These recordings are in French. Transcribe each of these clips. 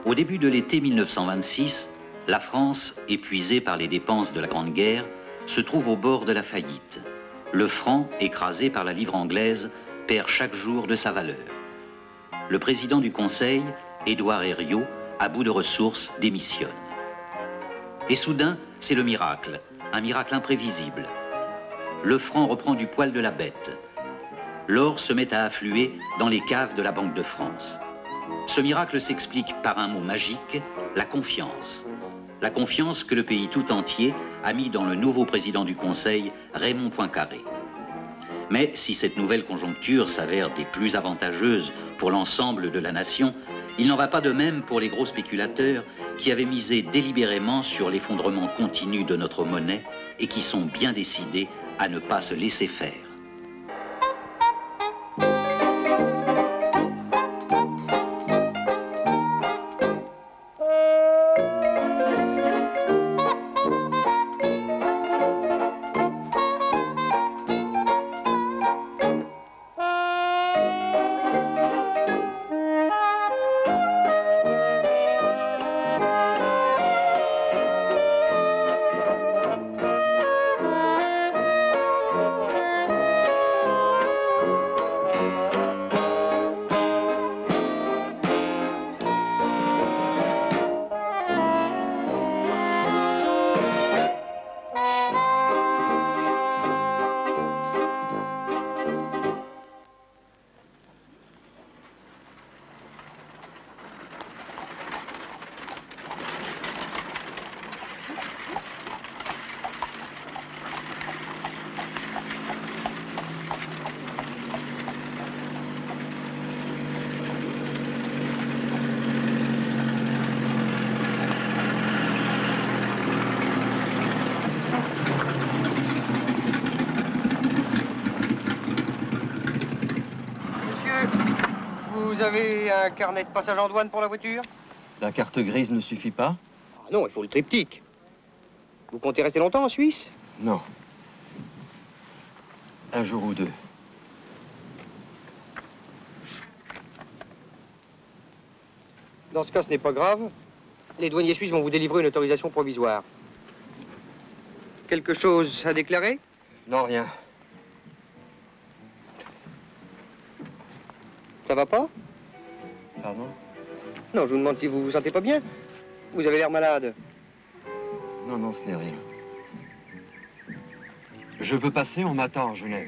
Au début de l'été 1926, la France, épuisée par les dépenses de la Grande Guerre, se trouve au bord de la faillite. Le franc, écrasé par la livre anglaise, perd chaque jour de sa valeur. Le président du Conseil, Édouard Herriot, à bout de ressources, démissionne. Et soudain, c'est le miracle, un miracle imprévisible. Le franc reprend du poil de la bête. L'or se met à affluer dans les caves de la Banque de France. Ce miracle s'explique par un mot magique, la confiance. La confiance que le pays tout entier a mis dans le nouveau président du Conseil, Raymond Poincaré. Mais si cette nouvelle conjoncture s'avère des plus avantageuses pour l'ensemble de la nation, il n'en va pas de même pour les gros spéculateurs qui avaient misé délibérément sur l'effondrement continu de notre monnaie et qui sont bien décidés à ne pas se laisser faire. Vous avez un carnet de passage en douane pour la voiture? La carte grise ne suffit pas? Ah non, il faut le triptyque. Vous comptez rester longtemps en Suisse? Non. Un jour ou deux. Dans ce cas, ce n'est pas grave. Les douaniers suisses vont vous délivrer une autorisation provisoire. Quelque chose à déclarer? Non, rien. Ça va pas? Pardon? Non, je vous demande si vous vous sentez pas bien. Vous avez l'air malade. Non, non, ce n'est rien. Je veux passer, on m'attend à Genève.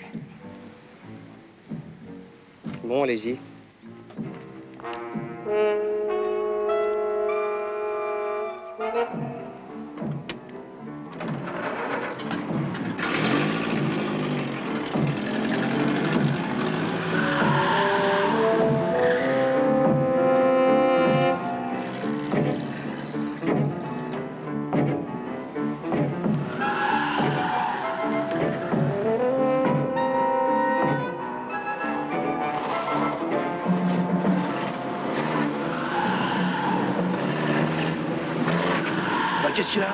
Bon, allez-y. Qu'est-ce qu'il y a?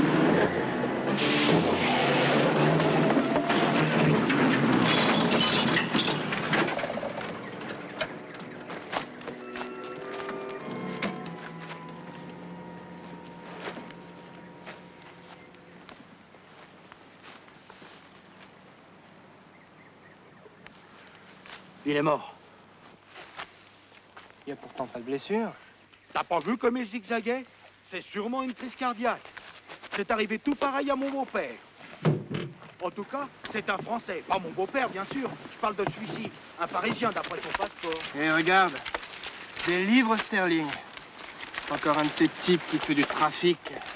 Il est mort. Il n'y a pourtant pas de blessure. T'as pas vu comme il zigzaguait? C'est sûrement une crise cardiaque. C'est arrivé tout pareil à mon beau-père. En tout cas, c'est un Français. Pas mon beau-père, bien sûr. Je parle de celui-ci. Un Parisien, d'après son passeport. Et regarde, des livres sterling. Encore un de ces types qui fait du trafic.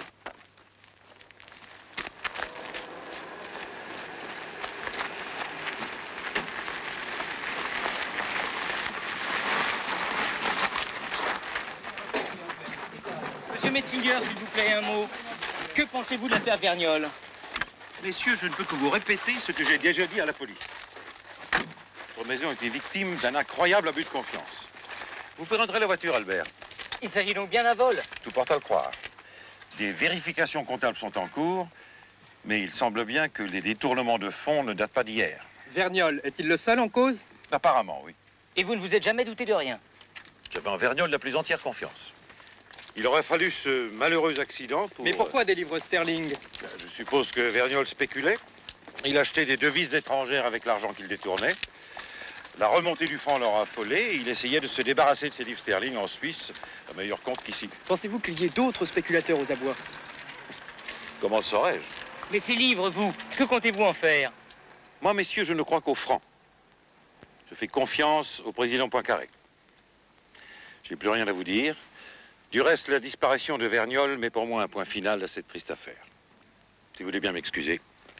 Monsieur Metzinger, s'il vous plaît, un mot. Que pensez-vous de l'affaire Vergnol? Messieurs, je ne peux que vous répéter ce que j'ai déjà dit à la police. Votre maison a été victime d'un incroyable abus de confiance. Vous pouvez rentrer la voiture, Albert. Il s'agit donc bien d'un vol. Tout porte à le croire. Des vérifications comptables sont en cours, mais il semble bien que les détournements de fonds ne datent pas d'hier. Vergnol, est-il le seul en cause? Apparemment, oui. Et vous ne vous êtes jamais douté de rien? J'avais en Vergnol la plus entière confiance. Il aurait fallu ce malheureux accident pour... Mais pourquoi des livres sterling? Je suppose que Vergnol spéculait. Il achetait des devises étrangères avec l'argent qu'il détournait. La remontée du franc l'aura affolé et il essayait de se débarrasser de ses livres sterling en Suisse à meilleur compte qu'ici. Pensez-vous qu'il y ait d'autres spéculateurs aux abois? Comment le saurais-je? Mais ces livres, vous, que comptez-vous en faire? Moi, messieurs, je ne crois qu'au franc. Je fais confiance au président Poincaré. Je n'ai plus rien à vous dire. Du reste, la disparition de Vergnol met pour moi un point final à cette triste affaire. Si vous voulez bien m'excuser.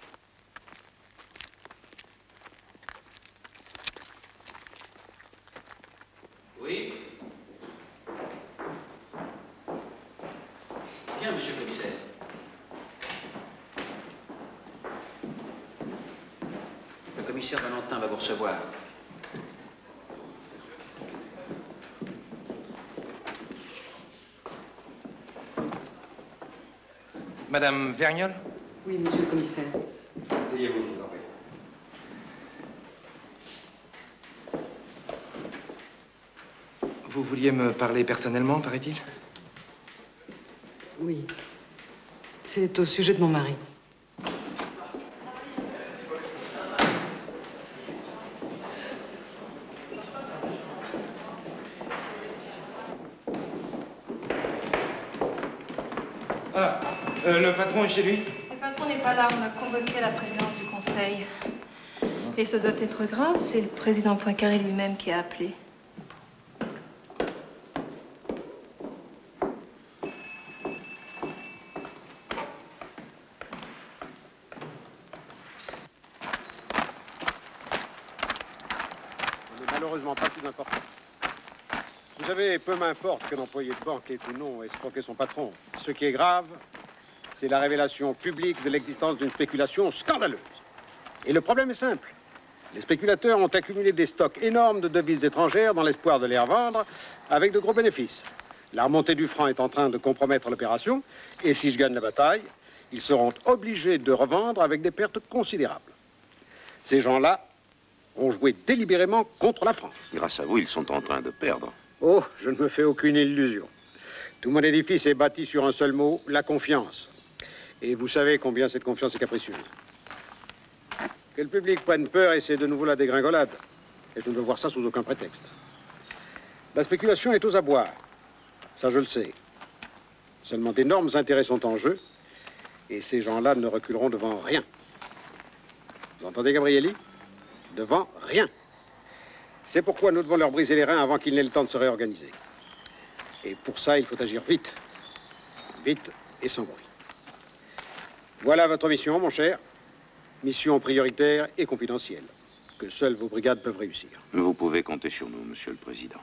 Oui. Bien, monsieur le commissaire. Le commissaire Valentin va vous recevoir. Madame Vergnol? Oui, monsieur le commissaire. Asseyez-vous, je vous en prie. Vous vouliez me parler personnellement, paraît-il? Oui. C'est au sujet de mon mari. Ah, le patron est chez lui? Le patron n'est pas là, on a convoqué la présidence du conseil. Et ça doit être grave, c'est le président Poincaré lui-même qui a appelé. Ce n'est malheureusement pas plus important. Vous savez, peu m'importe qu'un employé de banque ait ou non escroqué son patron. Ce qui est grave, c'est la révélation publique de l'existence d'une spéculation scandaleuse. Et le problème est simple. Les spéculateurs ont accumulé des stocks énormes de devises étrangères dans l'espoir de les revendre avec de gros bénéfices. La remontée du franc est en train de compromettre l'opération, et si je gagne la bataille, ils seront obligés de revendre avec des pertes considérables. Ces gens-là ont joué délibérément contre la France. Grâce à vous, ils sont en train de perdre. Oh, je ne me fais aucune illusion. Tout mon édifice est bâti sur un seul mot, la confiance. Et vous savez combien cette confiance est capricieuse. Que le public prenne peur et c'est de nouveau la dégringolade. Et je ne veux voir ça sous aucun prétexte. La spéculation est aux abois. Ça, je le sais. Seulement d'énormes intérêts sont en jeu. Et ces gens-là ne reculeront devant rien. Vous entendez, Gabrielli? Devant rien. C'est pourquoi nous devons leur briser les reins avant qu'ils n'aient le temps de se réorganiser. Et pour ça, il faut agir vite. Vite et sans bruit. Voilà votre mission, mon cher. Mission prioritaire et confidentielle, que seules vos brigades peuvent réussir. Vous pouvez compter sur nous, monsieur le président.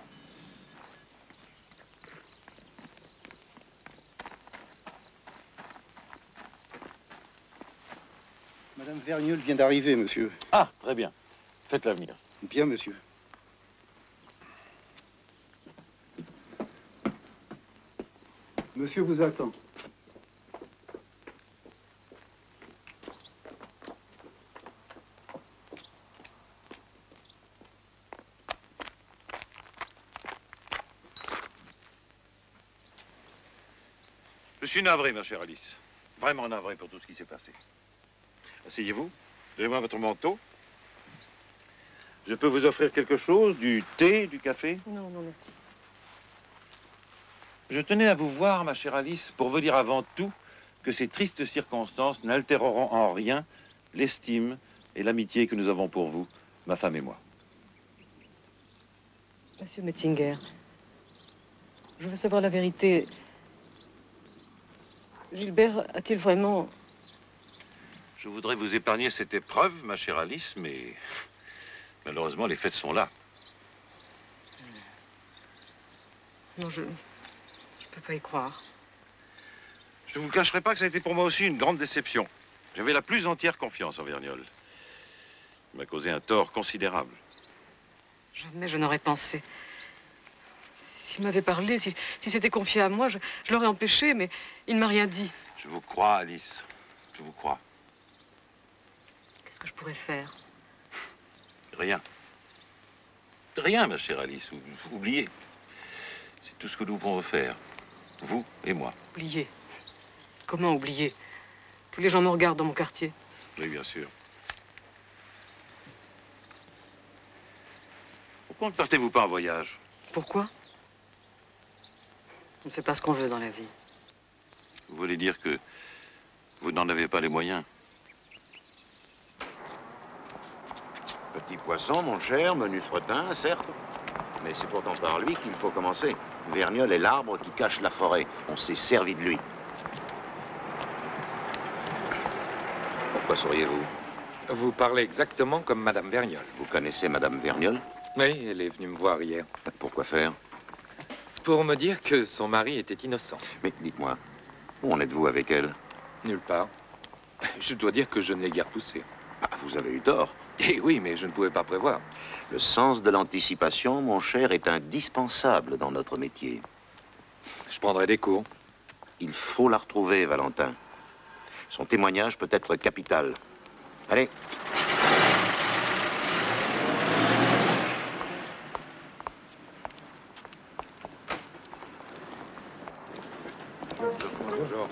Madame Vergnol vient d'arriver, monsieur. Ah, très bien. Faites-la venir. Bien, monsieur. Monsieur vous attend. Je suis navré, ma chère Alice. Vraiment navré pour tout ce qui s'est passé. Asseyez-vous. Donnez-moi votre manteau. Je peux vous offrir quelque chose? Du thé, du café? Non, non, merci. Je tenais à vous voir, ma chère Alice, pour vous dire avant tout que ces tristes circonstances n'altéreront en rien l'estime et l'amitié que nous avons pour vous, ma femme et moi. Monsieur Metzinger, je veux savoir la vérité. Gilbert a-t-il vraiment... Je voudrais vous épargner cette épreuve, ma chère Alice, mais malheureusement, les faits sont là. Non, je peux pas y croire. Je ne vous cacherai pas que ça a été pour moi aussi une grande déception. J'avais la plus entière confiance en Vergnol. Il m'a causé un tort considérable. Jamais je n'aurais pensé. S'il m'avait parlé, s'il s'était confié à moi, je l'aurais empêché, mais il ne m'a rien dit. Je vous crois, Alice. Je vous crois. Qu'est-ce que je pourrais faire? Rien. Rien, ma chère Alice. Oubliez. C'est tout ce que nous pouvons faire. Vous et moi. Oublier. Comment oublier? Tous les gens me regardent dans mon quartier. Oui, bien sûr. Pourquoi ne partez-vous pas en voyage? Pourquoi? On ne fait pas ce qu'on veut dans la vie. Vous voulez dire que vous n'en avez pas les moyens? Petit poisson, mon cher, menu fretin, certes. Mais c'est pourtant par lui qu'il faut commencer. Vergnol est l'arbre qui cache la forêt. On s'est servi de lui. Pourquoi souriez-vous? Vous parlez exactement comme Madame Vergnol. Vous connaissez Madame Vergnol? Oui, elle est venue me voir hier. Pourquoi faire? Pour me dire que son mari était innocent. Mais dites-moi, où en êtes-vous avec elle? Nulle part. Je dois dire que je ne l'ai guère poussée. Ah, vous avez eu tort. Eh oui, mais je ne pouvais pas prévoir. Le sens de l'anticipation, mon cher, est indispensable dans notre métier. Je prendrai des cours. Il faut la retrouver, Valentin. Son témoignage peut être capital. Allez. Bonjour.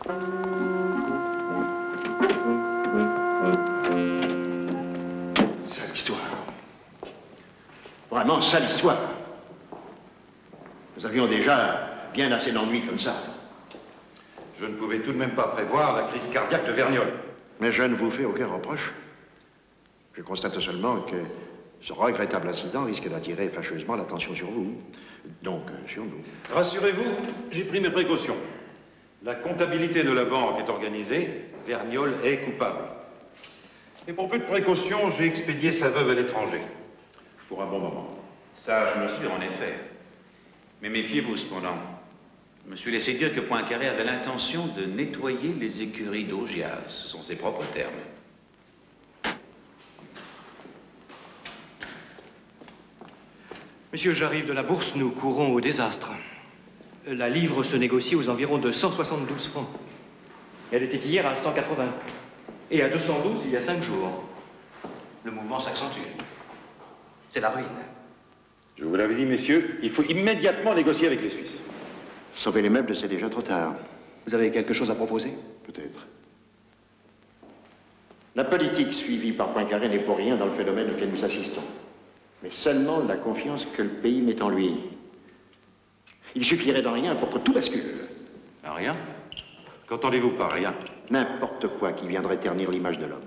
Sale histoire. Vraiment sale histoire. Nous avions déjà bien assez d'ennuis comme ça. Je ne pouvais tout de même pas prévoir la crise cardiaque de Vergnol. Mais je ne vous fais aucun reproche. Je constate seulement que ce regrettable incident risque d'attirer fâcheusement l'attention sur vous. Donc, sur nous. Rassurez-vous, j'ai pris mes précautions. La comptabilité de la banque est organisée, Vergnol est coupable. Et pour peu de précaution, j'ai expédié sa veuve à l'étranger. Pour un bon moment. Sage mesure, en effet. Mais méfiez-vous cependant. Je me suis laissé dire que Poincaré avait l'intention de nettoyer les écuries d'Augias. Ce sont ses propres termes. Monsieur, j'arrive de la bourse, nous courons au désastre. La livre se négocie aux environs de 172 francs. Elle était hier à 180. Et à 212 il y a 5 jours. Le mouvement s'accentue. C'est la ruine. Je vous l'avais dit, messieurs, il faut immédiatement négocier avec les Suisses. Sauver les meubles, c'est déjà trop tard. Vous avez quelque chose à proposer? Peut-être. La politique suivie par Poincaré n'est pour rien dans le phénomène auquel nous assistons. Mais seulement la confiance que le pays met en lui. Il suffirait de rien pour que tout bascule. Rien? Qu'entendez-vous par rien? N'importe quoi qui viendrait ternir l'image de l'homme.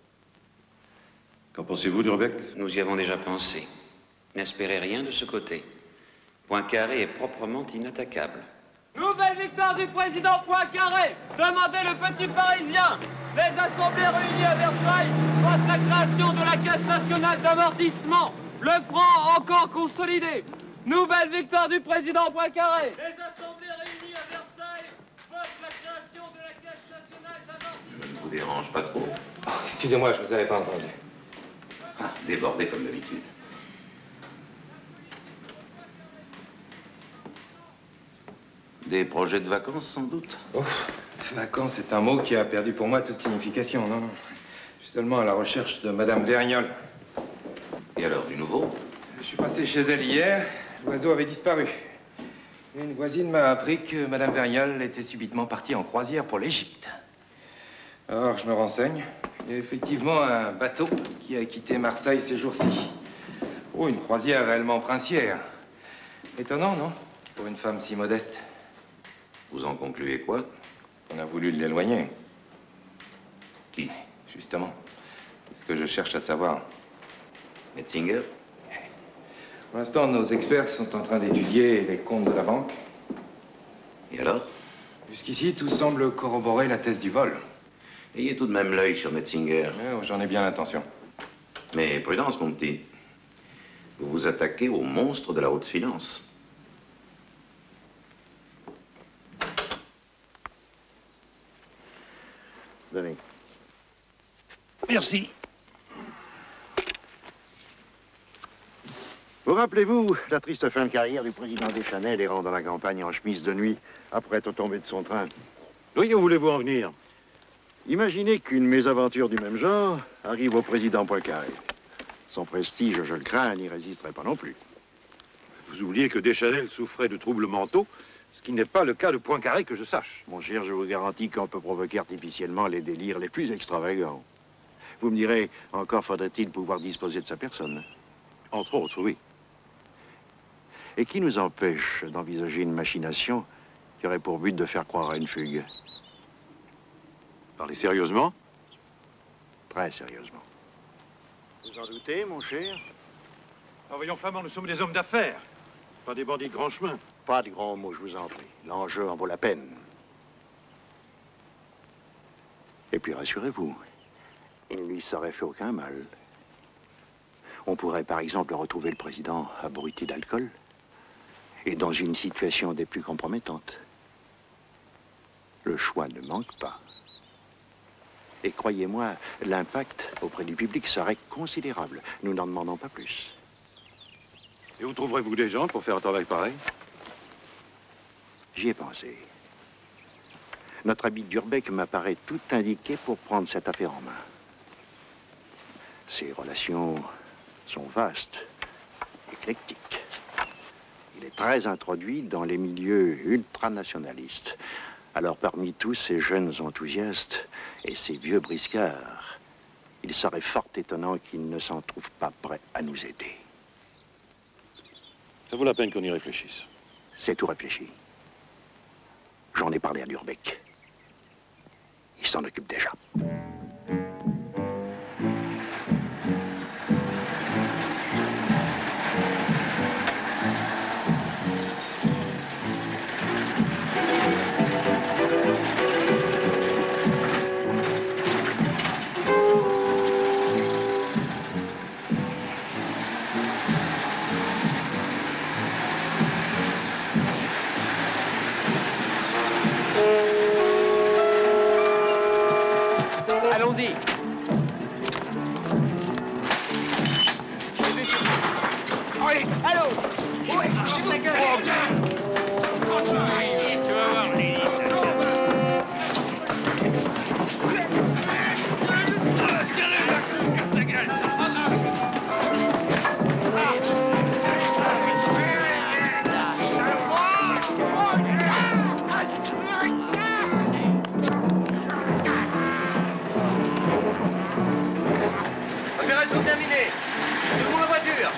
Qu'en pensez-vous, Durbeck? Nous y avons déjà pensé. N'espérez rien de ce côté. Poincaré est proprement inattaquable. Nouvelle victoire du président Poincaré. Demandez le petit Parisien. Les assemblées réunies à Versailles votent la création de la Caisse nationale d'amortissement. Le franc encore consolidé. Nouvelle victoire du président Poincaré. Les assemblées réunies à Versailles votent la création de la Caisse nationale d'amortissement. Je ne vous dérange pas trop? Oh, excusez-moi, je ne vous avais pas entendu. Ah, débordé comme d'habitude. Des projets de vacances, sans doute? Oh, vacances, c'est un mot qui a perdu pour moi toute signification, non, non. Je suis seulement à la recherche de Madame Vergnol. Et alors, du nouveau? Je suis passé chez elle hier, l'oiseau avait disparu. Une voisine m'a appris que Madame Vergnol était subitement partie en croisière pour l'Égypte. Alors, je me renseigne. Il y a effectivement un bateau qui a quitté Marseille ces jours-ci. Oh, une croisière réellement princière. Étonnant, non? Pour une femme si modeste. Vous en concluez quoi? On a voulu l'éloigner. Qui? Justement. C'est ce que je cherche à savoir. Metzinger? Pour l'instant, nos experts sont en train d'étudier les comptes de la banque. Et alors? Jusqu'ici, tout semble corroborer la thèse du vol. Ayez tout de même l'œil sur Metzinger. Oh, j'en ai bien l'intention. Mais prudence, mon petit. Vous vous attaquez au monstre de la haute finance. Venez. Merci. Vous rappelez-vous la triste fin de carrière du président Deschanel errant dans la campagne en chemise de nuit après être tombé de son train? Oui, où voulez-vous en venir? Imaginez qu'une mésaventure du même genre arrive au président Poincaré. Son prestige, je le crains, n'y résisterait pas non plus. Vous oubliez que Deschanel souffrait de troubles mentaux Ce qui n'est pas le cas de Poincaré que je sache. Mon cher, je vous garantis qu'on peut provoquer artificiellement les délires les plus extravagants. Vous me direz, encore faudrait-il pouvoir disposer de sa personne. Entre autres, oui. Et qui nous empêche d'envisager une machination qui aurait pour but de faire croire à une fugue? Parlez sérieusement? Très sérieusement. Vous en doutez, mon cher? Ah, voyons, Flamand, nous sommes des hommes d'affaires, pas des bandits de grand chemin. Pas de grands mots, je vous en prie. L'enjeu en vaut la peine. Et puis, rassurez-vous, il ne lui serait fait aucun mal. On pourrait, par exemple, retrouver le président abruti d'alcool et dans une situation des plus compromettantes. Le choix ne manque pas. Et croyez-moi, l'impact auprès du public serait considérable. Nous n'en demandons pas plus. Et où trouverez-vous des gens pour faire un travail pareil? J'y ai pensé. Notre ami d'Urbeck m'apparaît tout indiqué pour prendre cette affaire en main. Ses relations sont vastes, éclectiques. Il est très introduit dans les milieux ultranationalistes. Alors, parmi tous ces jeunes enthousiastes et ces vieux briscards, il serait fort étonnant qu'ils ne s'en trouvent pas prêts à nous aider. Ça vaut la peine qu'on y réfléchisse. C'est tout réfléchi. J'en ai parlé à Lurbeck. Il s'en occupe déjà. Allons-y. Oh, les salauds! Ouais, j'ai ta gueule! Tu vas voir, Opération terminée. Tout la voiture.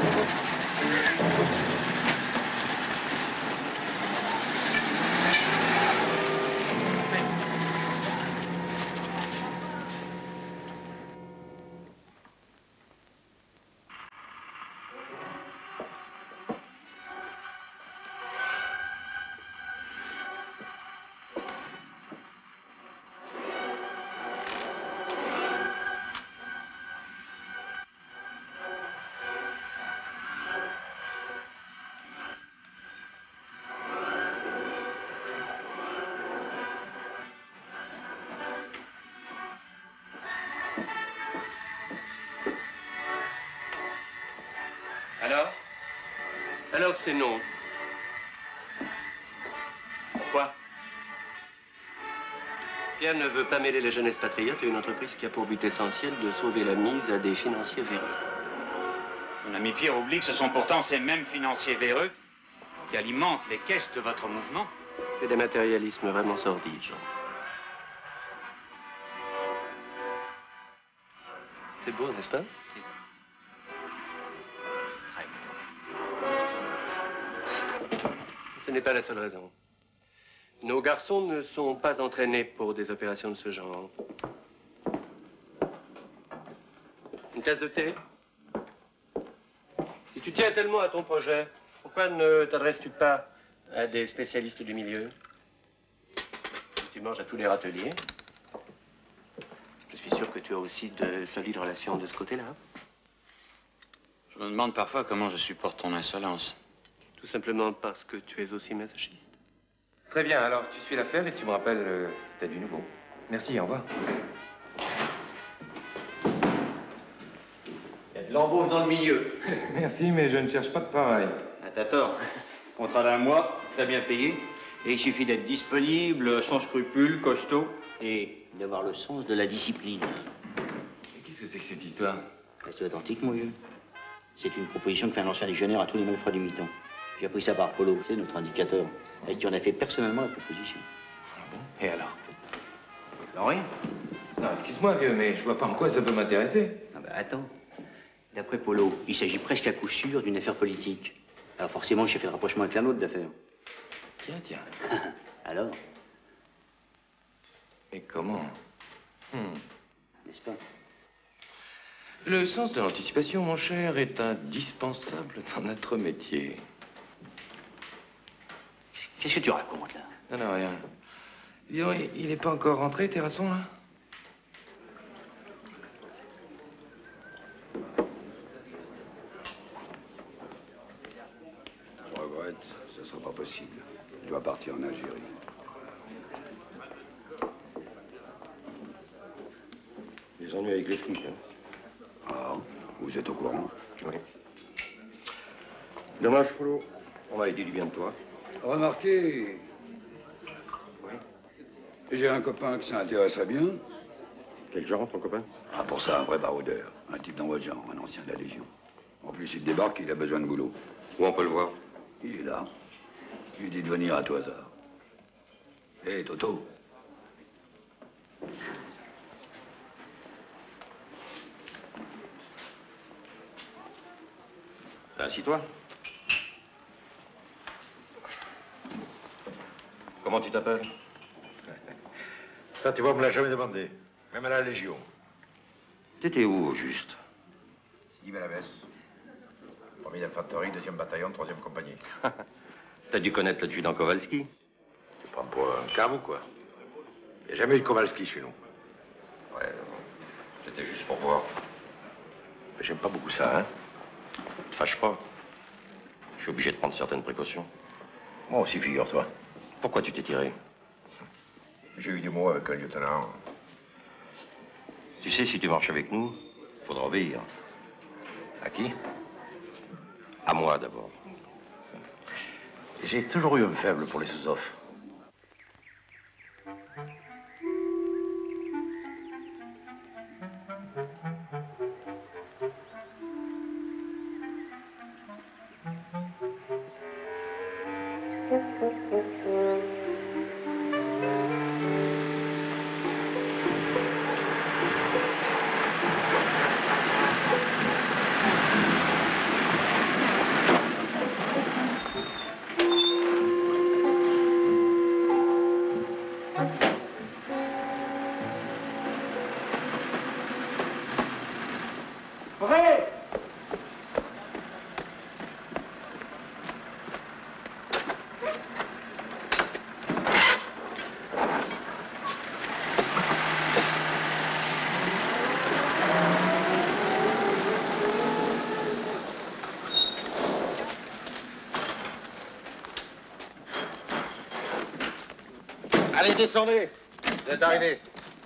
Alors c'est non. Pourquoi? Pierre ne veut pas mêler les jeunesses patriotes à une entreprise qui a pour but essentiel de sauver la mise à des financiers véreux. Mon ami Pierre oublie que ce sont pourtant ces mêmes financiers véreux qui alimentent les caisses de votre mouvement. C'est des matérialismes vraiment sordides, Jean. C'est beau, n'est-ce pas? Très beau. Ce n'est pas la seule raison. Nos garçons ne sont pas entraînés pour des opérations de ce genre. Une tasse de thé? Si tu tiens tellement à ton projet, pourquoi ne t'adresses-tu pas à des spécialistes du milieu? Tu manges à tous les râteliers. Je suis sûr que tu as aussi de solides relations de ce côté-là. Je me demande parfois comment je supporte ton insolence. Tout simplement parce que tu es aussi masochiste. Très bien, alors tu suis l'affaire et tu me rappelles si t'as du nouveau. Merci, au revoir. Il y a de l'embauche dans le milieu. Merci, mais je ne cherche pas de travail. Ah, t'as tort. Contrat d'1 mois, très bien payé. Et il suffit d'être disponible, sans scrupules, costaud, et d'avoir le sens de la discipline. Et qu'est-ce que c'est que cette histoire? Reste authentique, mon vieux. C'est une proposition que fait un ancien légionnaire à tous les malfrats du mi-temps. J'ai appris ça par Polo, tu sais, notre indicateur, avec qui on a fait personnellement la proposition. Ah bon? Et alors? Non, rien. Non, excuse-moi, vieux, mais je vois pas en quoi ça peut m'intéresser. Ah ben attends. D'après Polo, il s'agit presque à coup sûr d'une affaire politique. Alors forcément, j'ai fait le rapprochement avec la nôtre d'affaires. Tiens. Alors? Et comment? N'est-ce pas? Le sens de l'anticipation, mon cher, est indispensable dans notre métier. Qu'est-ce que tu racontes, là? Non, rien. Dis donc, il n'est pas encore rentré, Terrasson, là? Je regrette, ce ne sera pas possible. Je dois partir en Algérie. Les ennuis avec les flics, hein? Ah, vous êtes au courant? Oui. Dommage, Polo. On m'a dit du bien de toi. Remarquez. Oui. J'ai un copain que ça intéresserait bien. Quel genre, ton copain? Ah, pour ça, un vrai baroudeur. Un type dans votre genre, un ancien de la Légion. En plus, il débarque, il a besoin de boulot. Où on peut le voir? Il est là. Je lui dis de venir à tout hasard. Hé, Toto. Assis-toi. Comment tu t'appelles? Ça, tu vois, on me l'a jamais demandé. Même à la Légion. T'étais où, au juste? Sidi Malavès. Premier d'infanterie, 2e bataillon, 3e compagnie. T'as dû connaître l'adjudant Kowalski. Tu prends pour un cave ou quoi? Il n'y a jamais eu de Kowalski chez nous. Ouais, c'était juste pour voir. Mais j'aime pas beaucoup ça, hein? Te fâche pas. Je suis obligé de prendre certaines précautions. Moi aussi, figure-toi. Pourquoi tu t'es tiré? J'ai eu des mots avec un lieutenant. Tu sais, si tu marches avec nous, il faudra obéir. À qui? À moi, d'abord. J'ai toujours eu un faible pour les sous-offres. Allez, descendez. Vous êtes arrivés.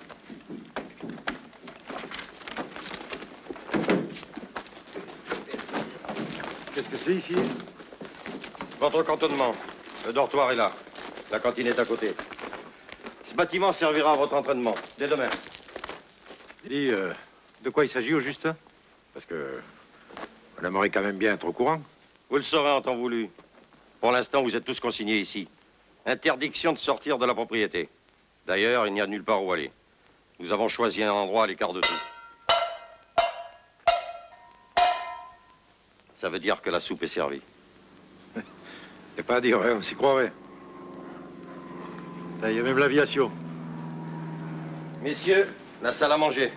Qu'est-ce que c'est ici? Votre cantonnement. Le dortoir est là. La cantine est à côté. Ce bâtiment servira à votre entraînement, dès demain. Dis, de quoi il s'agit au juste? Parce que on aimerait quand même bien être au courant. Vous le saurez en temps voulu. Pour l'instant, vous êtes tous consignés ici. Interdiction de sortir de la propriété. D'ailleurs, il n'y a nulle part où aller. Nous avons choisi un endroit à l'écart de tout. Ça veut dire que la soupe est servie. C'est pas à dire, ouais, on s'y croirait. Là, il y a même l'aviation. Messieurs, la salle à manger.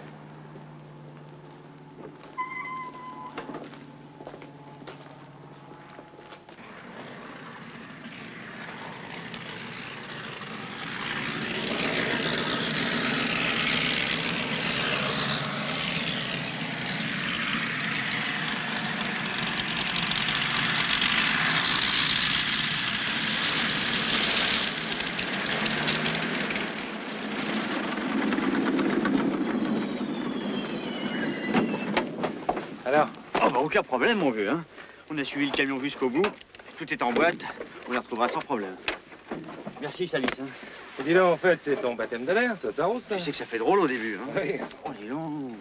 Alors? Oh, bah, aucun problème, mon vieux, hein. On a suivi le camion jusqu'au bout. Tout est en boîte. On les retrouvera sans problème. Merci, Salis, hein. Et dis donc, en fait, c'est ton baptême de l'air, ça s'arrose, ça. Tu sais que ça fait drôle au début, hein. Oui. Oh, dis donc.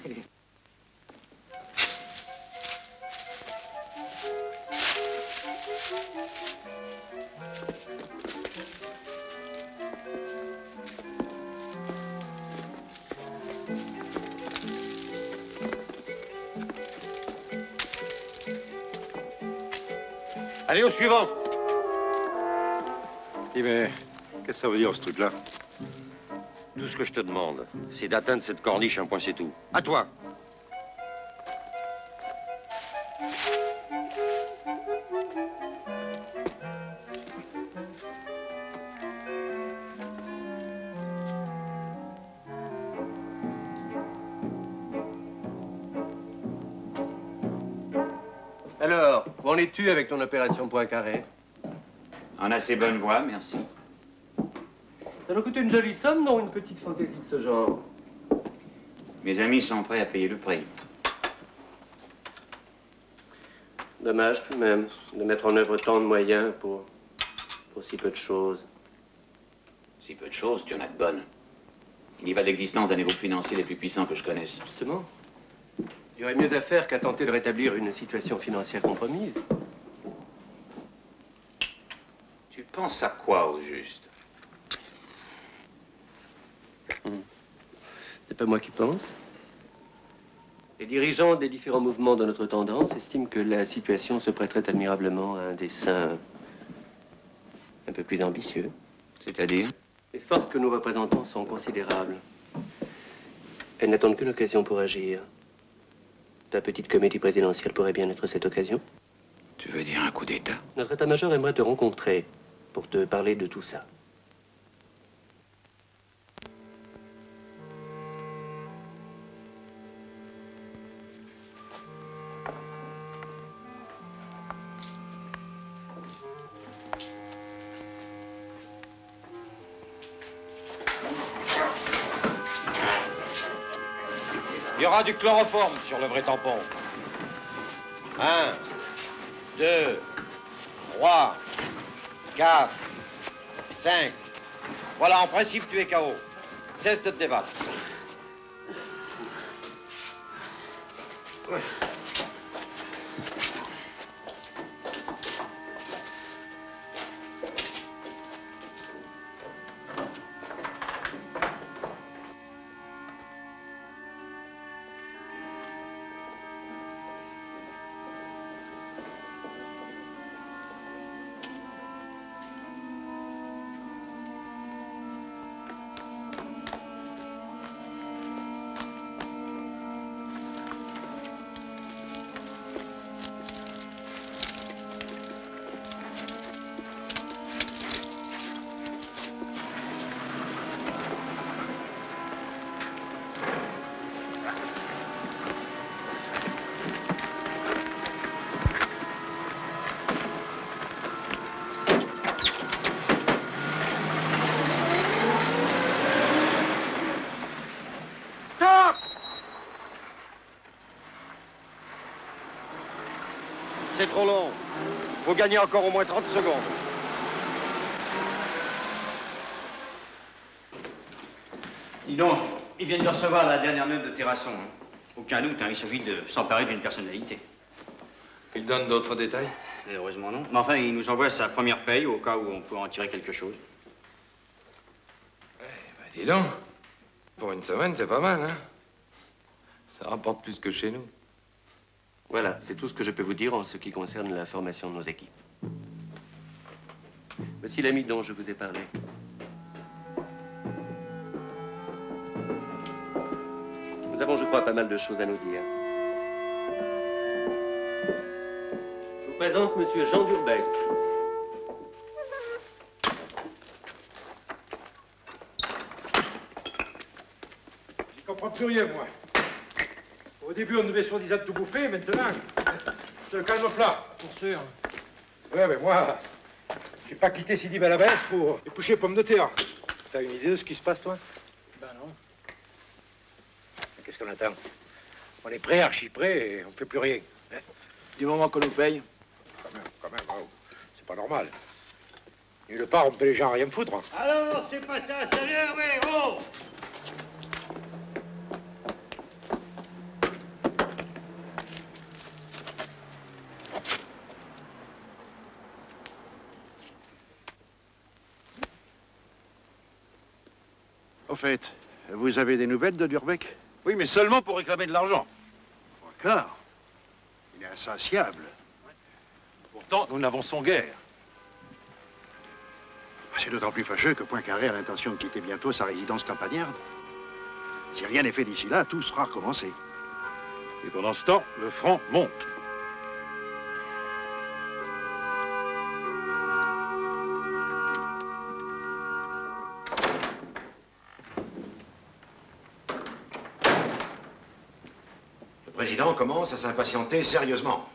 Allez, au suivant. Dis, mais qu'est-ce que ça veut dire, ce truc-là? Tout ce que je te demande, c'est d'atteindre cette corniche, un point, c'est tout. À toi. Alors, où en es-tu avec ton opération Poincaré? En assez bonne voie, merci. Ça doit coûter une jolie somme, non, une petite fantaisie de ce genre? Mes amis sont prêts à payer le prix. Dommage tout de même de mettre en œuvre tant de moyens pour si peu de choses. Si peu de choses, tu en as de bonnes. Il y va de l'existence d'un niveau financier les plus puissants que je connaisse. Justement. Il y aurait mieux à faire qu'à tenter de rétablir une situation financière compromise. Tu penses à quoi, au juste? C'est pas moi qui pense. Les dirigeants des différents mouvements de notre tendance estiment que la situation se prêterait admirablement à un dessein un peu plus ambitieux. C'est-à-dire? Les forces que nous représentons sont considérables. Elles n'attendent qu'une occasion pour agir. Ta petite comédie présidentielle pourrait bien être cette occasion. Tu veux dire un coup d'État? Notre état-major aimerait te rencontrer pour te parler de tout ça. Il y aura du chloroforme sur le vrai tampon. 1, 2, 3, 4, 5. Voilà, en principe, tu es KO. Cesse de te débattre. C'est trop long. Faut gagner encore au moins 30 secondes. Dis donc, ils viennent de recevoir la dernière note de Terrasson. Hein. Aucun doute, hein, il s'agit de s'emparer d'une personnalité. Il donne d'autres détails? Heureusement non. Mais enfin, il nous envoie sa première paye au cas où on pourrait en tirer quelque chose. Dis donc, pour une semaine, c'est pas mal, hein? Ça rapporte plus que chez nous. Voilà, c'est tout ce que je peux vous dire en ce qui concerne la formation de nos équipes. Voici l'ami dont je vous ai parlé. Nous avons, je crois, pas mal de choses à nous dire. Je vous présente Monsieur Jean Durbeck. J'y comprends plus rien, moi. Au début, on devait soi-disant tout bouffer, maintenant, c'est le calme plat. Pour sûr. Ouais, mais moi, j'ai pas quitté Sidi Belabès pour éplucher pommes de terre. T'as une idée de ce qui se passe, toi? Ben non. Qu'est-ce qu'on attend? On est prêt, archi prêt, et on fait plus rien. Hein? Du moment qu'on nous paye. Quand même, oh, c'est pas normal. Nulle part, on peut les gens rien me foutre. Hein. Alors, c'est patate, salut, oui, oh! Au fait, vous avez des nouvelles de Durbeck? Oui, mais seulement pour réclamer de l'argent. Encore? Il est insatiable. Bon, l'instant, nous n'avançons guère. C'est d'autant plus fâcheux que Poincaré a l'intention de quitter bientôt sa résidence campagnarde. Si rien n'est fait d'ici là, tout sera recommencé. Et pendant ce temps, le franc monte. Le président commence à s'impatienter sérieusement.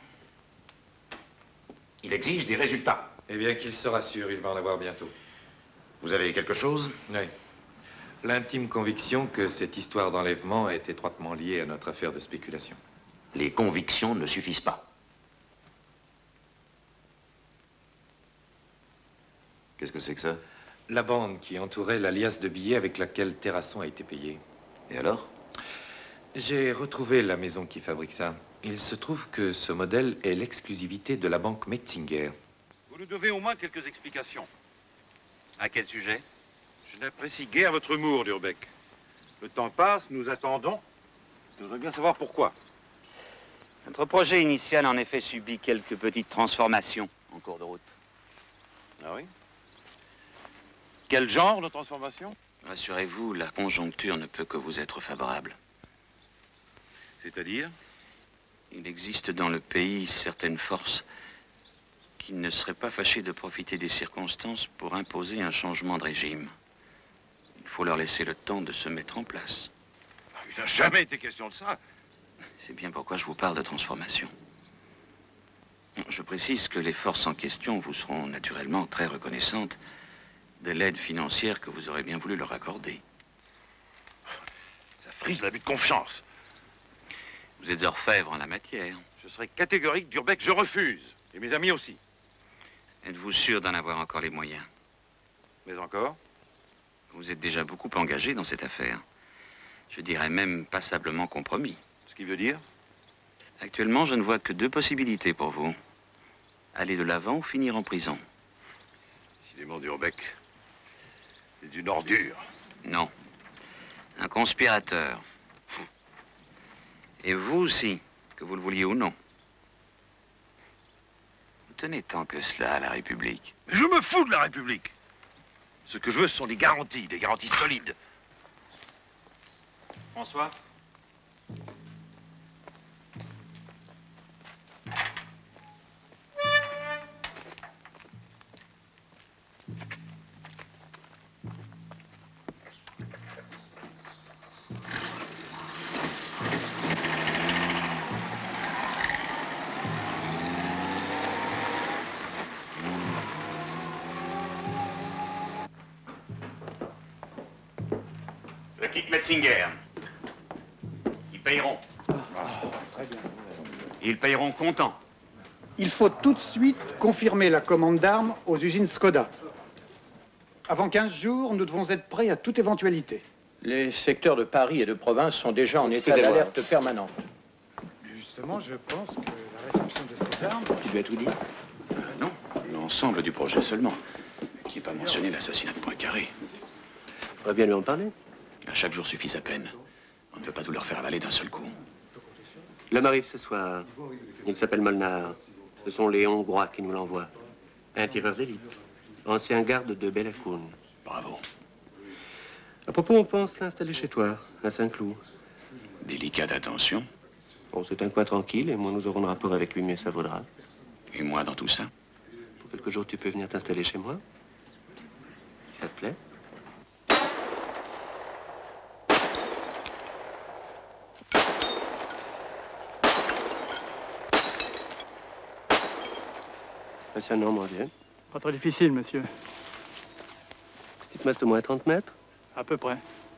Il exige des résultats. Eh bien, qu'il se rassure, il va en avoir bientôt. Vous avez quelque chose? Oui. L'intime conviction que cette histoire d'enlèvement est étroitement liée à notre affaire de spéculation. Les convictions ne suffisent pas. Qu'est-ce que c'est que ça? La bande qui entourait la liasse de billets avec laquelle Terrasson a été payé. Et alors? J'ai retrouvé la maison qui fabrique ça. Il se trouve que ce modèle est l'exclusivité de la banque Metzinger. Vous nous devez au moins quelques explications. À quel sujet? Je n'apprécie guère votre humour, Durbeck. Le temps passe, nous attendons. Je voudrais bien savoir pourquoi. Notre projet initial, en effet, subit quelques petites transformations en cours de route. Ah oui? Quel genre de transformation? Rassurez-vous, la conjoncture ne peut que vous être favorable. C'est-à-dire? Il existe dans le pays certaines forces qui ne seraient pas fâchées de profiter des circonstances pour imposer un changement de régime. Il faut leur laisser le temps de se mettre en place. Il n'a jamais été question de ça. C'est bien pourquoi je vous parle de transformation. Je précise que les forces en question vous seront naturellement très reconnaissantes de l'aide financière que vous aurez bien voulu leur accorder. Ça frise l'abus de confiance. Vous êtes orfèvre en la matière. Je serai catégorique, Durbeck, je refuse. Et mes amis aussi. Êtes-vous sûr d'en avoir encore les moyens? Mais encore? Vous êtes déjà beaucoup engagé dans cette affaire. Je dirais même passablement compromis. Ce qui veut dire? Actuellement, je ne vois que deux possibilités pour vous. Aller de l'avant ou finir en prison. Décidément, Durbeck, c'est une ordure. Non. Un conspirateur. Et vous aussi, que vous le vouliez ou non. Vous tenez tant que cela à la République. Mais je me fous de la République. Ce que je veux, ce sont des garanties solides. François? Je quitte Metzinger. Ils payeront. Très bien. Ils payeront comptant. Il faut tout de suite confirmer la commande d'armes aux usines Skoda. Avant 15 jours, nous devons être prêts à toute éventualité. Les secteurs de Paris et de province sont déjà en état d'alerte permanente. Justement, je pense que la réception de ces armes... Tu lui as tout dit? Non, l'ensemble du projet seulement. Qui n'est pas mentionné l'assassinat de Poincaré. On va bien lui en parler. À chaque jour suffit sa peine. On ne peut pas tout leur faire avaler d'un seul coup. L'homme arrive ce soir. Il s'appelle Molnar. Ce sont les Hongrois qui nous l'envoient. Un tireur d'élite. Ancien garde de Belakoun. Bravo. À propos, on pense l'installer chez toi, à Saint-Cloud. Délicate attention. Bon, c'est un coin tranquille, et moins nous aurons de rapport avec lui, mieux ça vaudra. Et moi dans tout ça? Pour quelques jours, tu peux venir t'installer chez moi. Ça te plaît? Impressionnant, mon Dieu. Pas très difficile, monsieur. Il te reste au moins 30 mètres? À peu près.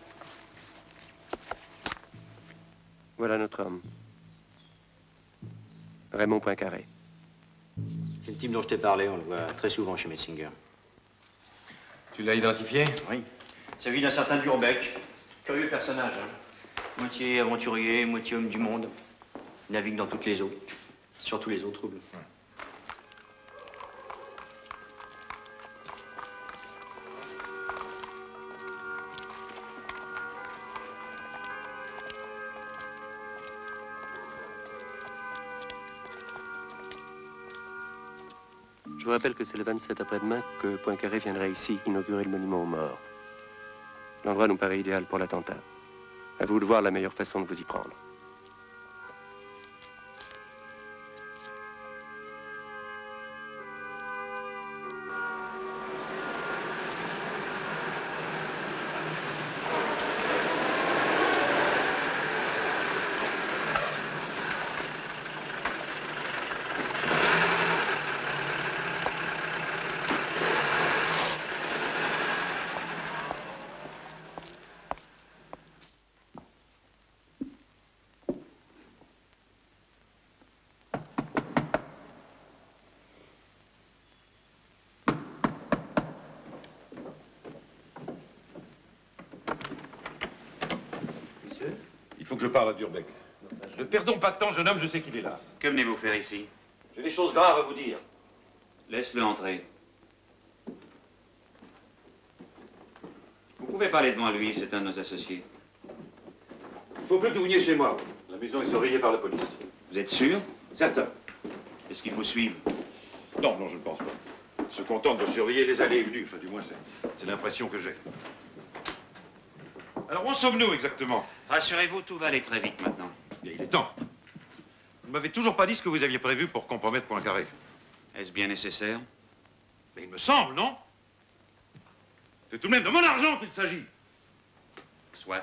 Voilà notre homme. Raymond Poincaré. C'est le type dont je t'ai parlé, on le voit très souvent chez Metzinger. Tu l'as identifié? Oui. Ça vit d'un certain Durbeck. Curieux personnage, hein. Moitié aventurier, moitié homme du monde. Il navigue dans toutes les eaux. Surtout les eaux troubles. vous rappelle que c'est le 27 après-demain que Poincaré viendra ici inaugurer le monument aux morts. L'endroit nous paraît idéal pour l'attentat. À vous de voir la meilleure façon de vous y prendre. Il faut que je parle à Durbeck. Ne perdons pas de temps, jeune homme, je sais qu'il est là. Que venez-vous faire ici? J'ai des choses graves à vous dire. Laisse-le entrer. Vous pouvez parler devant lui, c'est un de nos associés. Il ne faut plus que vous veniez chez moi. La maison est surveillée par la police. Vous êtes sûr? Certain. Est-ce qu'ils vous suivent? Non, non, je ne pense pas. Ils se contentent de surveiller les allées et venues. Enfin, du moins, c'est l'impression que j'ai. Alors, où en sommes-nous exactement? Rassurez-vous, tout va aller très vite maintenant. Bien, il est temps. Vous ne m'avez toujours pas dit ce que vous aviez prévu pour compromettre Poincaré. Est-ce bien nécessaire? Mais il me semble, non? C'est tout de même de mon argent qu'il s'agit. Soit.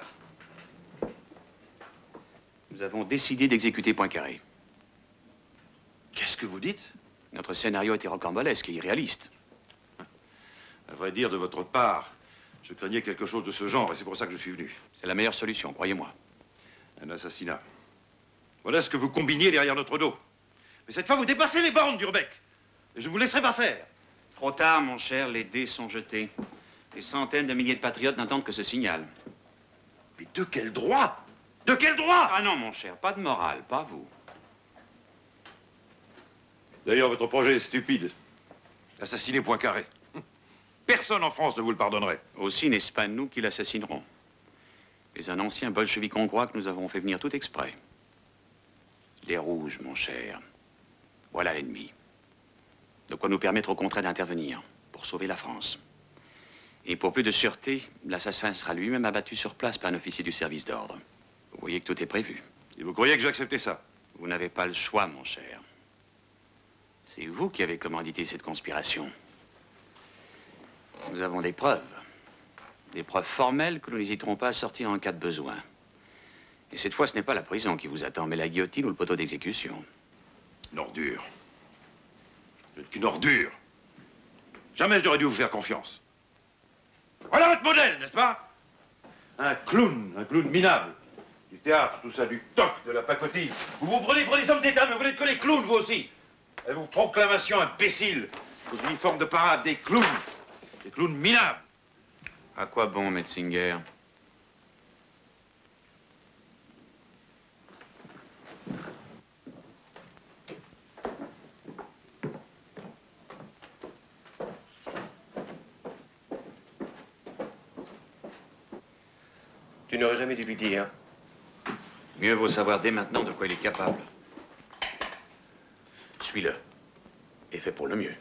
Nous avons décidé d'exécuter Poincaré. Qu'est-ce que vous dites? Notre scénario était rocambolesque et irréaliste. À vrai dire, de votre part, je craignais quelque chose de ce genre et c'est pour ça que je suis venu. C'est la meilleure solution, croyez-moi. Un assassinat. Voilà ce que vous combiniez derrière notre dos. Mais cette fois, vous dépassez les bornes, Durbeck. Et je ne vous laisserai pas faire. Trop tard, mon cher, les dés sont jetés. Des centaines de milliers de patriotes n'entendent que ce signal. Mais de quel droit? De quel droit? Ah non, mon cher, pas de morale, pas vous. D'ailleurs, votre projet est stupide. Assassiner Poincaré. Personne en France ne vous le pardonnerait. Aussi n'est-ce pas nous qui l'assassinerons, mais un ancien bolchevique hongrois que nous avons fait venir tout exprès. Les Rouges, mon cher. Voilà l'ennemi. De quoi nous permettre au contraire d'intervenir pour sauver la France. Et pour plus de sûreté, l'assassin sera lui-même abattu sur place par un officier du service d'ordre. Vous voyez que tout est prévu. Et vous croyez que j'ai accepté ça? Vous n'avez pas le choix, mon cher. C'est vous qui avez commandité cette conspiration. Nous avons des preuves formelles que nous n'hésiterons pas à sortir en cas de besoin. Et cette fois, ce n'est pas la prison qui vous attend, mais la guillotine ou le poteau d'exécution. Une ordure. Vous êtes qu'une ordure. Jamais je n'aurais dû vous faire confiance. Voilà votre modèle, n'est-ce pas? Un clown minable. Du théâtre, tout ça, du toc, de la pacotille. Vous prenez pour des hommes d'État, mais vous n'êtes que les clowns, vous aussi. Et vos proclamations imbéciles, vos uniformes de parade, des clowns minables. À quoi bon, Metzinger? Tu n'aurais jamais dû lui dire. Mieux vaut savoir dès maintenant de quoi il est capable. Suis-le. Et fais pour le mieux.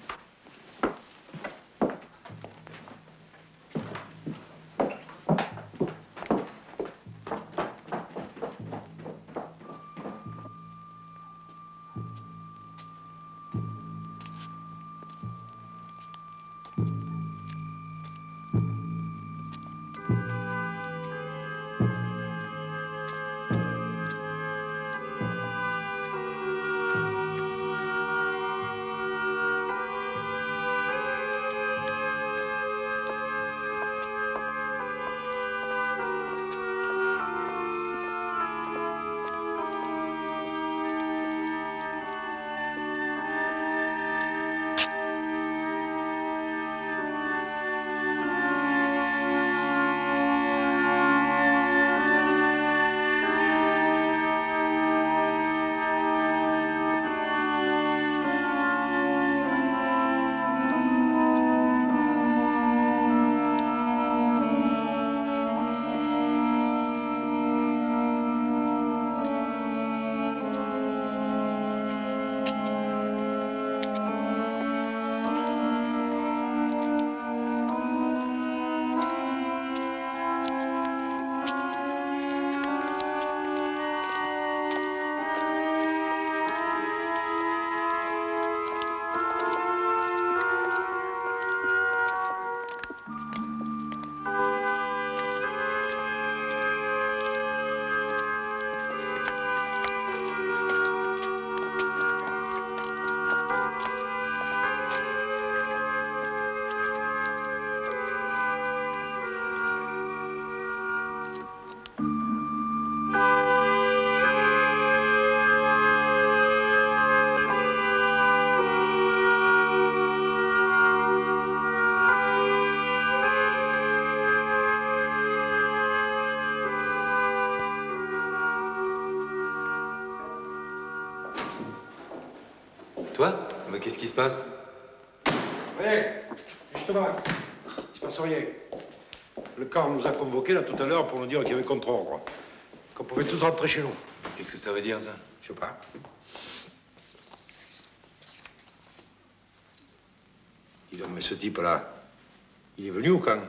toi? Mais qu'est-ce qui se passe? Oui, justement, il se passe rien. Le corps nous a convoqués là tout à l'heure pour nous dire qu'il y avait contre-ordre. Qu'on pouvait tous rentrer chez nous. Qu'est-ce que ça veut dire, ça? Je sais pas. Dis donc, mais ce type-là, il est venu ou quand?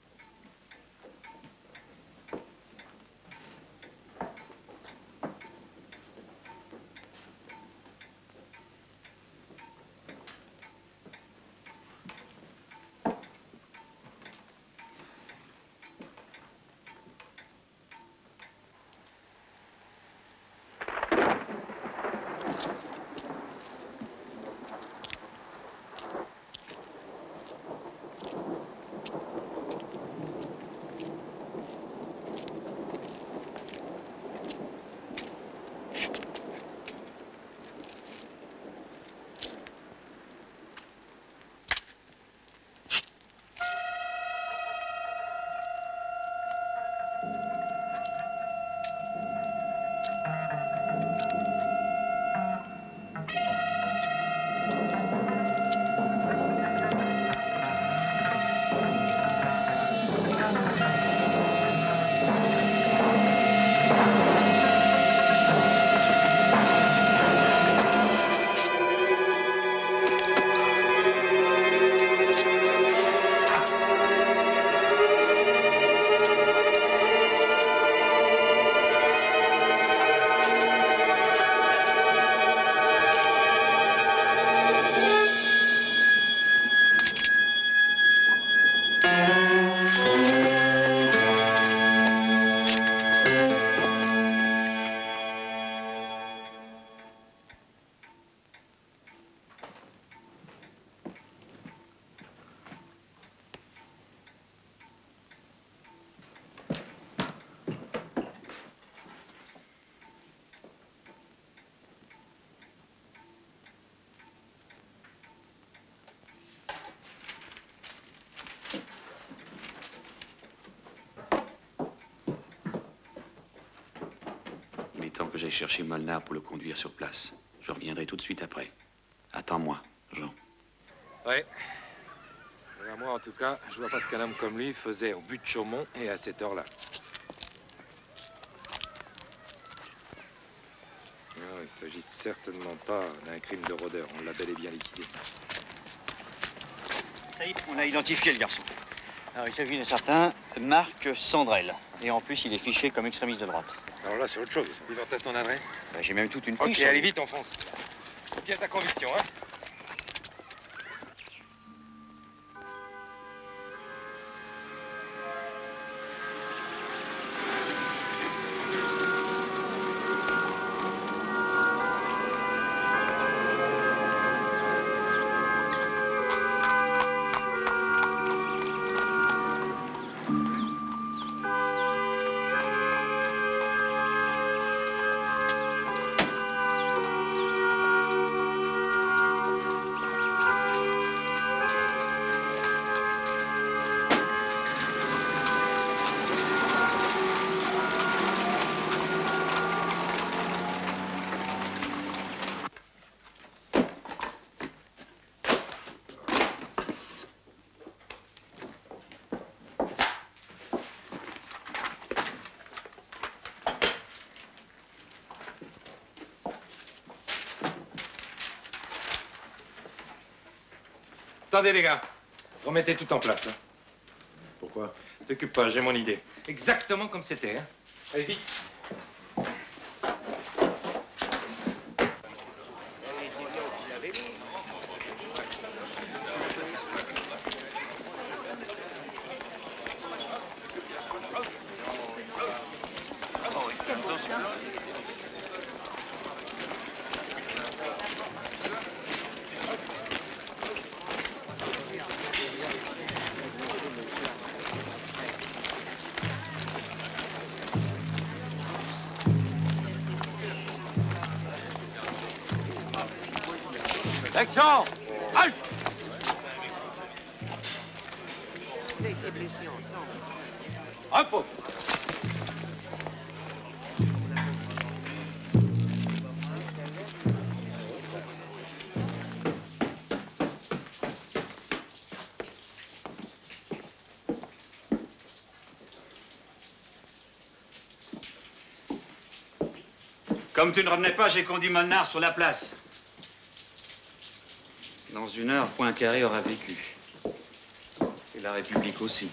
Tant que j'aille chercher Molnar pour le conduire sur place. Je reviendrai tout de suite après. Attends-moi, Jean. Ouais. Moi, en tout cas, je vois pas ce qu'un homme comme lui faisait au but de Chaumont et à cette heure-là. Non, il s'agit certainement pas d'un crime de rôdeur. On l'a bel et bien liquidé. Ça y est, on a identifié le garçon. Alors, il s'agit d'un certain Marc Sandrel. Et en plus, il est fiché comme extrémiste de droite. Alors là, c'est autre chose. Il en t'a son adresse? Ben, j'ai même toute une fiche. fiche. Ok, allez vite, on fonce. Bien ta conviction, hein? Attendez, les gars. Remettez tout en place. Hein. Pourquoi? T'occupe pas, j'ai mon idée. Exactement comme c'était. Hein. Allez, vite. Section! Halte! Repos! Comme tu ne revenais pas, j'ai conduit Molnar sur la place. Dans 1 heure, Poincaré aura vécu. Et la République aussi.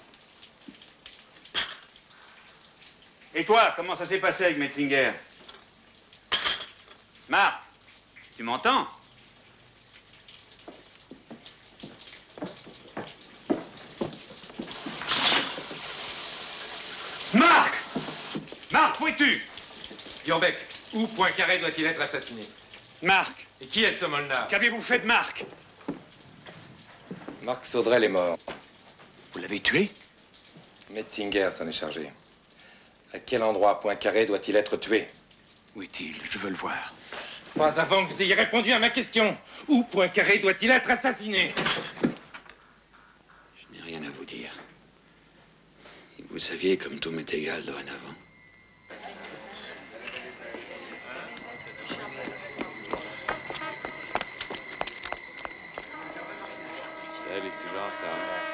Et toi, comment ça s'est passé avec Metzinger? Marc, tu m'entends? Marc! Marc, où es-tu? Durbeck, où Poincaré doit-il être assassiné? Marc! Et qui est ce Molnar? Qu'avez-vous fait de Marc? Marc Saudrel est mort. Vous l'avez tué? Metzinger s'en est chargé. À quel endroit Poincaré doit-il être tué? Où est-il? Je veux le voir. Pas avant que vous ayez répondu à ma question. Où Poincaré doit-il être assassiné? Je n'ai rien à vous dire. Si vous saviez comme tout m'est égal dorénavant. Elle est toujours ça.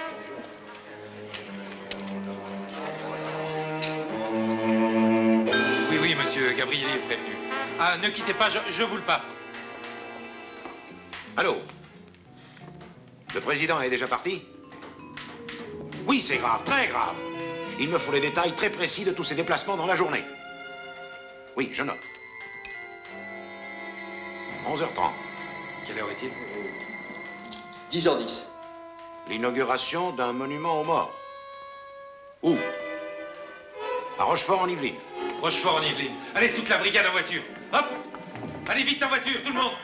Oui, oui, monsieur Gabriel est prévenu. Ah, ne quittez pas, je vous le passe. Allô? Le président est déjà parti? Oui, c'est grave, très grave. Il me faut les détails très précis de tous ses déplacements dans la journée. Oui, je note. 11h30. Quelle heure est-il? 10h10. L'inauguration d'un monument aux morts. Où? À Rochefort en Yvelines. Rochefort en Yvelines. Allez, toute la brigade en voiture. Hop! Allez vite en voiture, tout le monde!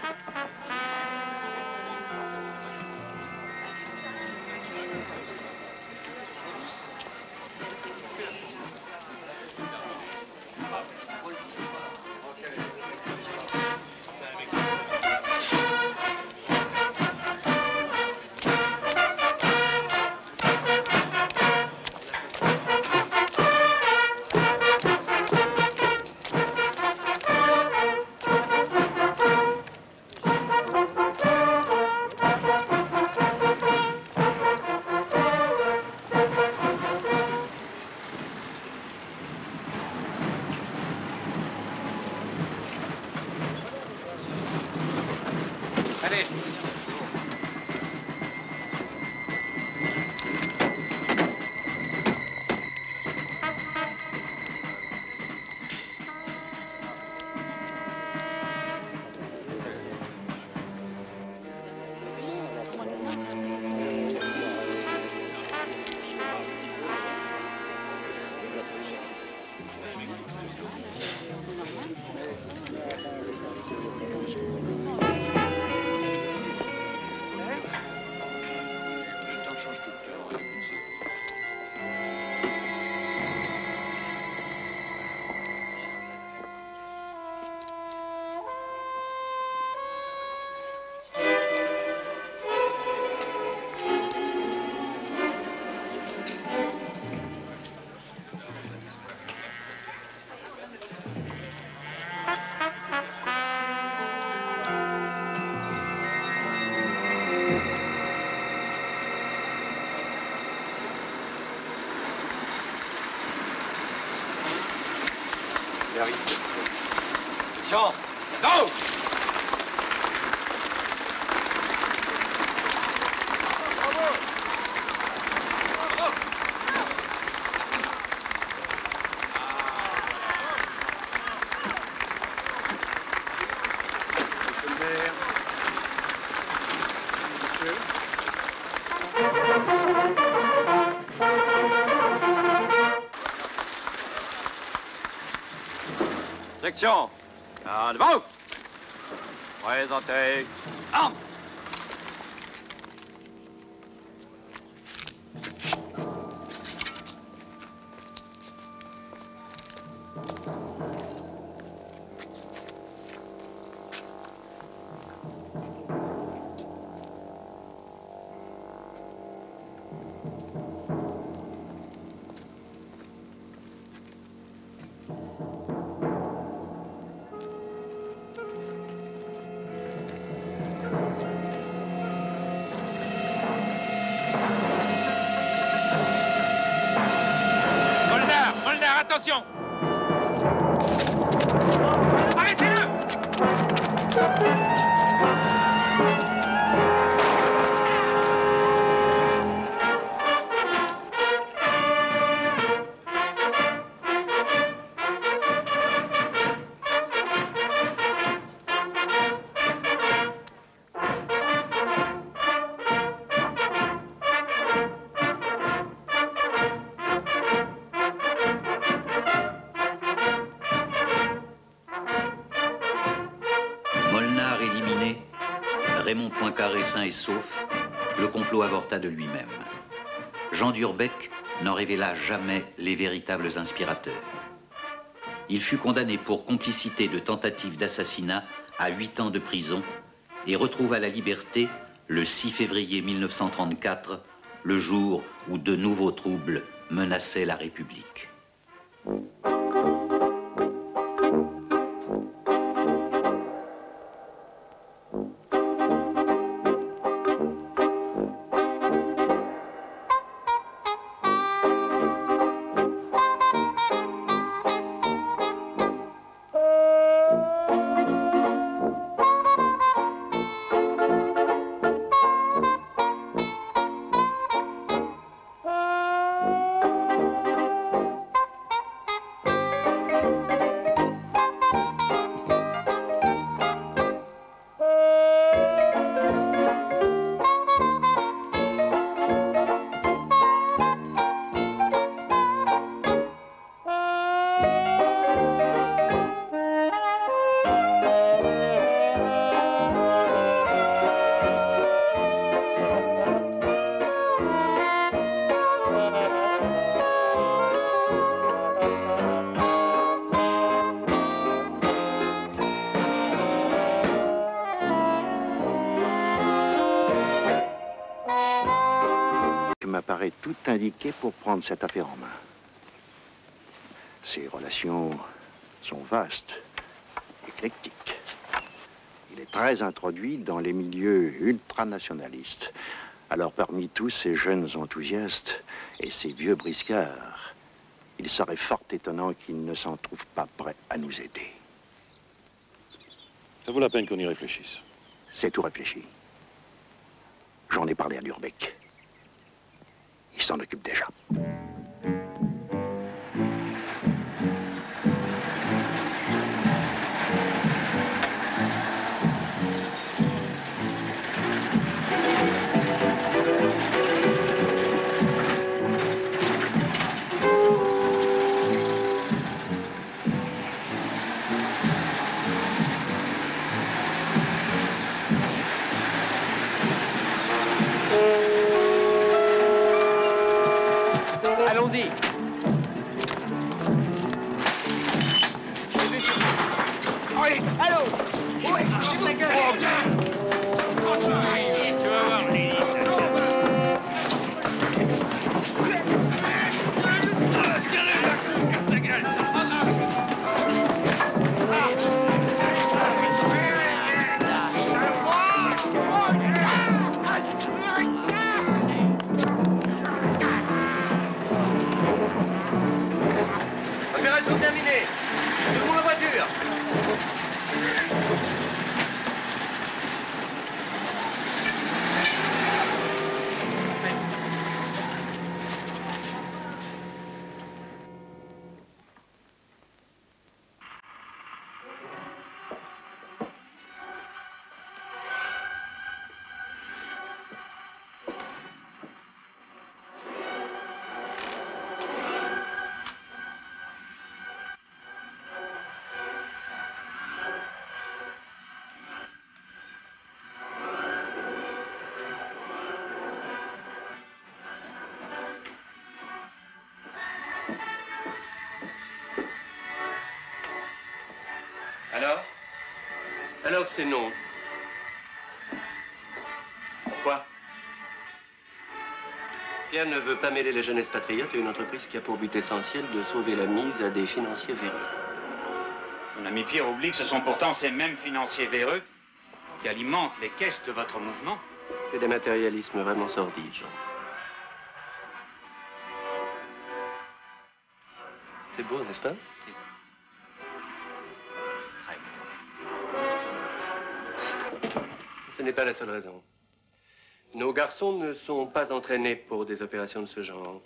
Jean! Non! Section. En devant. Présentez. Armes. Attention! Arrêtez! Molnar éliminé, Raymond Poincaré sain et sauf, le complot avorta de lui-même. Jean d'Urbec n'en révéla jamais les véritables inspirateurs. Il fut condamné pour complicité de tentative d'assassinat à 8 ans de prison et retrouva la liberté le 6 février 1934, le jour où de nouveaux troubles menaçaient la République. M'apparaît tout indiqué pour prendre cette affaire en main. Ses relations sont vastes, éclectiques. Il est très introduit dans les milieux ultranationalistes. Alors parmi tous ces jeunes enthousiastes et ces vieux briscards, il serait fort étonnant qu'ils ne s'en trouvent pas prêts à nous aider. Ça vaut la peine qu'on y réfléchisse. C'est tout réfléchi. J'en ai parlé à Durbec. Il s'en occupe déjà. Allons-y. Oh les salauds! Ouais, chez ta gueule! Tu vas voir, Opération terminée. Tout le monde en voiture. Alors c'est non. Pourquoi? Pierre ne veut pas mêler les jeunesses patriotes à une entreprise qui a pour but essentiel de sauver la mise à des financiers véreux. Mon ami Pierre oublie que ce sont pourtant ces mêmes financiers véreux qui alimentent les caisses de votre mouvement. C'est des matérialismes vraiment sordides, Jean. C'est beau, n'est-ce pas? n'est pas la seule raison. Nos garçons ne sont pas entraînés pour des opérations de ce genre.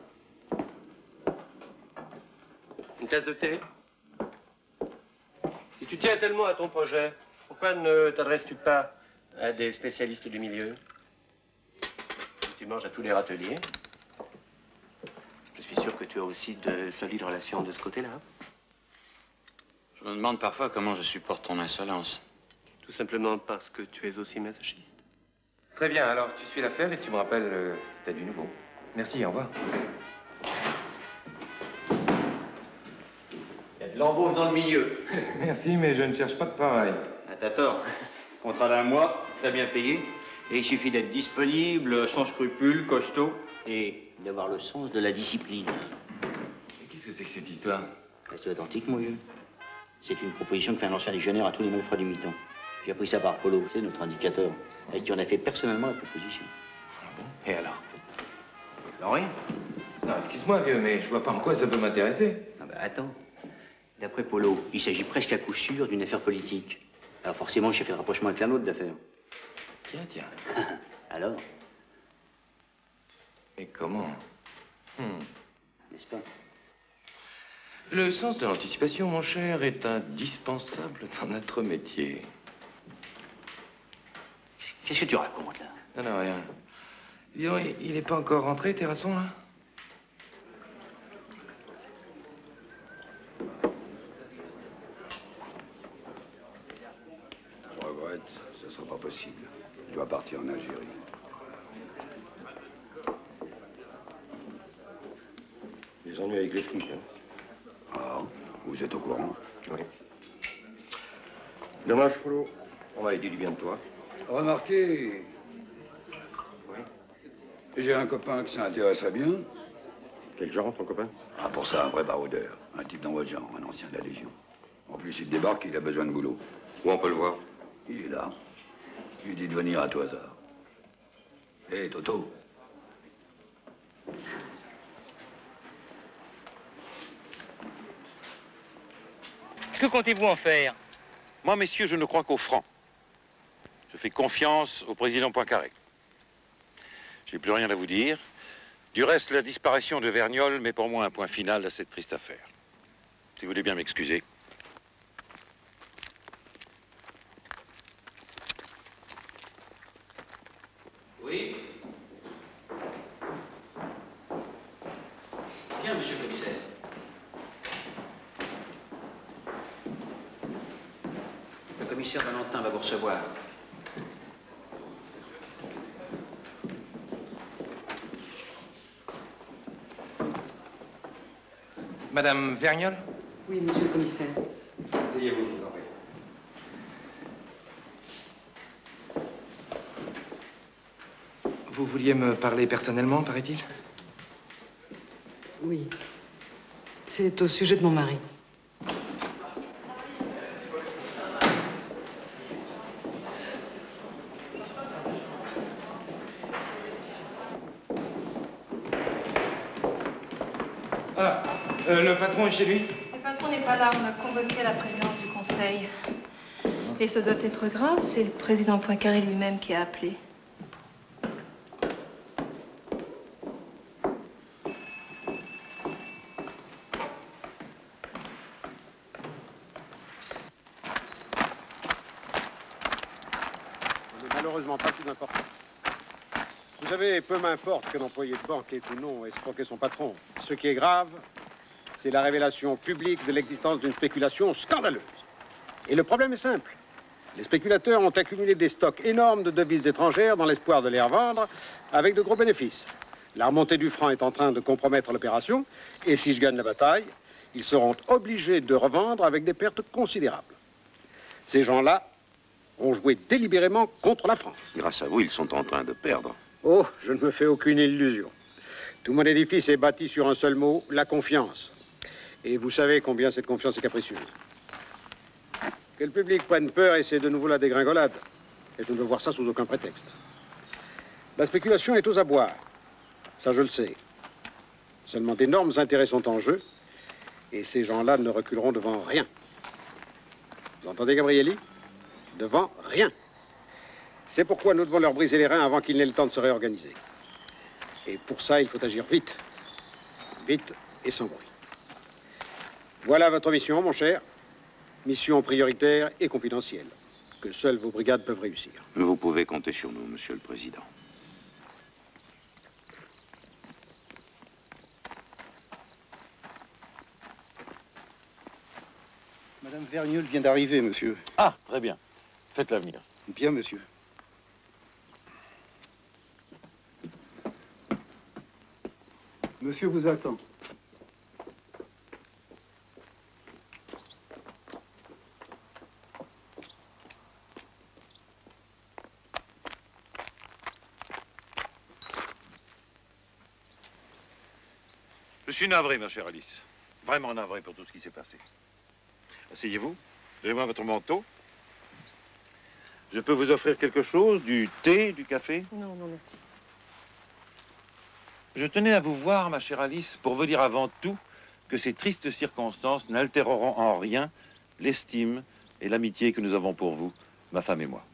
Une tasse de thé? Si tu tiens tellement à ton projet, pourquoi ne t'adresses-tu pas à des spécialistes du milieu? Tu manges à tous les râteliers. Je suis sûr que tu as aussi de solides relations de ce côté-là. Je me demande parfois comment je supporte ton insolence. Tout simplement parce que tu es aussi masochiste. Très bien, alors tu suis l'affaire et tu me rappelles si t'as du nouveau. Merci, au revoir. Il y a de l'embauche dans le milieu. Merci, mais je ne cherche pas de travail. Ah, t'as tort. Contrat d'1 mois, très bien payé. Et il suffit d'être disponible, sans scrupules, costaud, et d'avoir le sens de la discipline. Et qu'est-ce que c'est que cette histoire? Reste authentique, mon vieux. C'est une proposition que fait un ancien légionnaire à tous les malfrats du mi-temps. J'ai appris ça par Polo, c'est notre indicateur, avec qui on a fait personnellement la proposition. Ah bon? Et alors? Non, rien. Non, excuse-moi, vieux, mais je vois pas en quoi ça peut m'intéresser. Ah bah attends. D'après Polo, il s'agit presque à coup sûr d'une affaire politique. Alors forcément, j'ai fait le rapprochement avec la nôtre d'affaires. Tiens. Alors? Et comment? N'est-ce pas? Le sens de l'anticipation, mon cher, est indispensable dans notre métier. Qu'est-ce que tu racontes, là? Non, rien. Dis donc, il n'est pas encore rentré, Terrasson, là? Je regrette, ce ne sera pas possible. Je dois partir en Algérie. Les ennuis avec les flics, hein. Ah, vous êtes au courant? Oui. Dommage, Polo. On m'a dit du bien de toi. Remarquez. Oui. J'ai un copain qui s'intéresserait bien. Quel genre, ton copain? Ah, pour ça, un vrai baroudeur. Un type dans votre genre, un ancien de la Légion. En plus, il débarque, il a besoin de boulot. Où on peut le voir? Il est là. Je lui dis de venir à tout hasard. Hé, Toto. Que comptez-vous en faire? Moi, messieurs, je ne crois qu'au franc. Je fais confiance au président Poincaré. J'ai plus rien à vous dire. Du reste, la disparition de Vergnol met pour moi un point final à cette triste affaire. Si vous voulez bien m'excuser. Oui. Bien, monsieur le commissaire. Le commissaire Valentin va vous recevoir. Madame Vergnol? Oui, monsieur le commissaire. Asseyez-vous, je vous en prie. Vous vouliez me parler personnellement, paraît-il? Oui. C'est au sujet de mon mari. Ah, le patron est chez lui? Le patron n'est pas là, on a convoqué la présidence du conseil. Et ça doit être grave, c'est le président Poincaré lui-même qui a appelé. Ce n'est malheureusement pas plus important. Vous savez, peu m'importe qu'un employé de banque ait ou non escroqué son patron. Ce qui est grave, c'est la révélation publique de l'existence d'une spéculation scandaleuse. Et le problème est simple. Les spéculateurs ont accumulé des stocks énormes de devises étrangères dans l'espoir de les revendre avec de gros bénéfices. La remontée du franc est en train de compromettre l'opération, et si je gagne la bataille, ils seront obligés de revendre avec des pertes considérables. Ces gens-là ont joué délibérément contre la France. Grâce à vous, ils sont en train de perdre. Oh, je ne me fais aucune illusion. Tout mon édifice est bâti sur un seul mot, la confiance. Et vous savez combien cette confiance est capricieuse. Que le public prenne peur et c'est de nouveau la dégringolade. Et je ne veux voir ça sous aucun prétexte. La spéculation est aux abois. Ça, je le sais. Seulement d'énormes intérêts sont en jeu. Et ces gens-là ne reculeront devant rien. Vous entendez, Gabrielli? Devant rien. C'est pourquoi nous devons leur briser les reins avant qu'ils n'aient le temps de se réorganiser. Et pour ça, il faut agir vite. Vite et sans bruit. Voilà votre mission, mon cher. Mission prioritaire et confidentielle, que seules vos brigades peuvent réussir. Vous pouvez compter sur nous, Monsieur le Président. Madame Vergnol vient d'arriver, monsieur. Ah, très bien. Faites-la venir. Bien, monsieur. Monsieur vous attend. Je suis navré, ma chère Alice. Vraiment navré pour tout ce qui s'est passé. Asseyez-vous. Donnez-moi votre manteau. Je peux vous offrir quelque chose? Du thé, du café? Non, non, merci. Je tenais à vous voir, ma chère Alice, pour vous dire avant tout que ces tristes circonstances n'altéreront en rien l'estime et l'amitié que nous avons pour vous, ma femme et moi.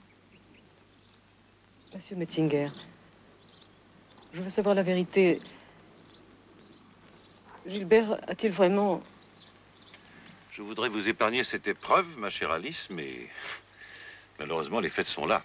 Monsieur Metzinger, je veux savoir la vérité. Gilbert a-t-il vraiment... Je voudrais vous épargner cette épreuve, ma chère Alice, mais malheureusement, les faits sont là.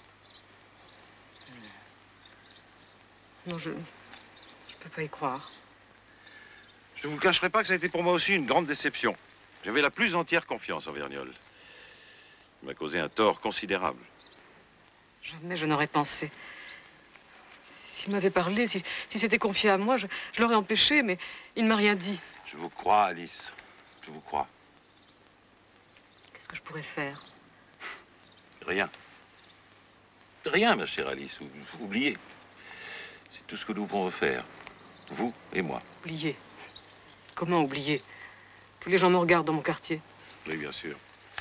Non, je peux pas y croire. Je ne vous cacherai pas que ça a été pour moi aussi une grande déception. J'avais la plus entière confiance en Vergnol. Il m'a causé un tort considérable. Jamais je n'aurais pensé. S'il m'avait parlé, si s'était confié à moi, je l'aurais empêché, mais il ne m'a rien dit. Je vous crois, Alice. Je vous crois. Qu'est-ce que je pourrais faire? Rien. Rien, ma chère Alice. Oubliez. C'est tout ce que nous pouvons faire. Vous et moi. Oublier? Comment oublier? Tous les gens me regardent dans mon quartier. Oui, bien sûr.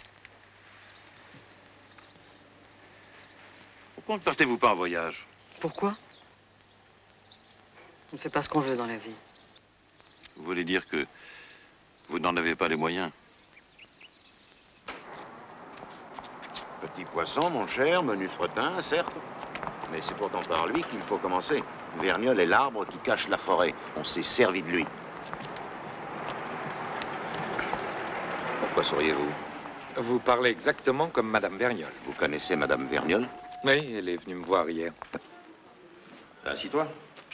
Pourquoi ne partez-vous pas en voyage? Pourquoi? On ne fait pas ce qu'on veut dans la vie. Vous voulez dire que vous n'en avez pas les moyens? Petit poisson, mon cher, menu fretin, certes. Mais c'est pourtant par lui qu'il faut commencer. Vergnol est l'arbre qui cache la forêt. On s'est servi de lui. Pourquoi souriez-vous? Vous parlez exactement comme Madame Vergnol. Vous connaissez Madame Vergnol? Oui, elle est venue me voir hier. Assis-toi.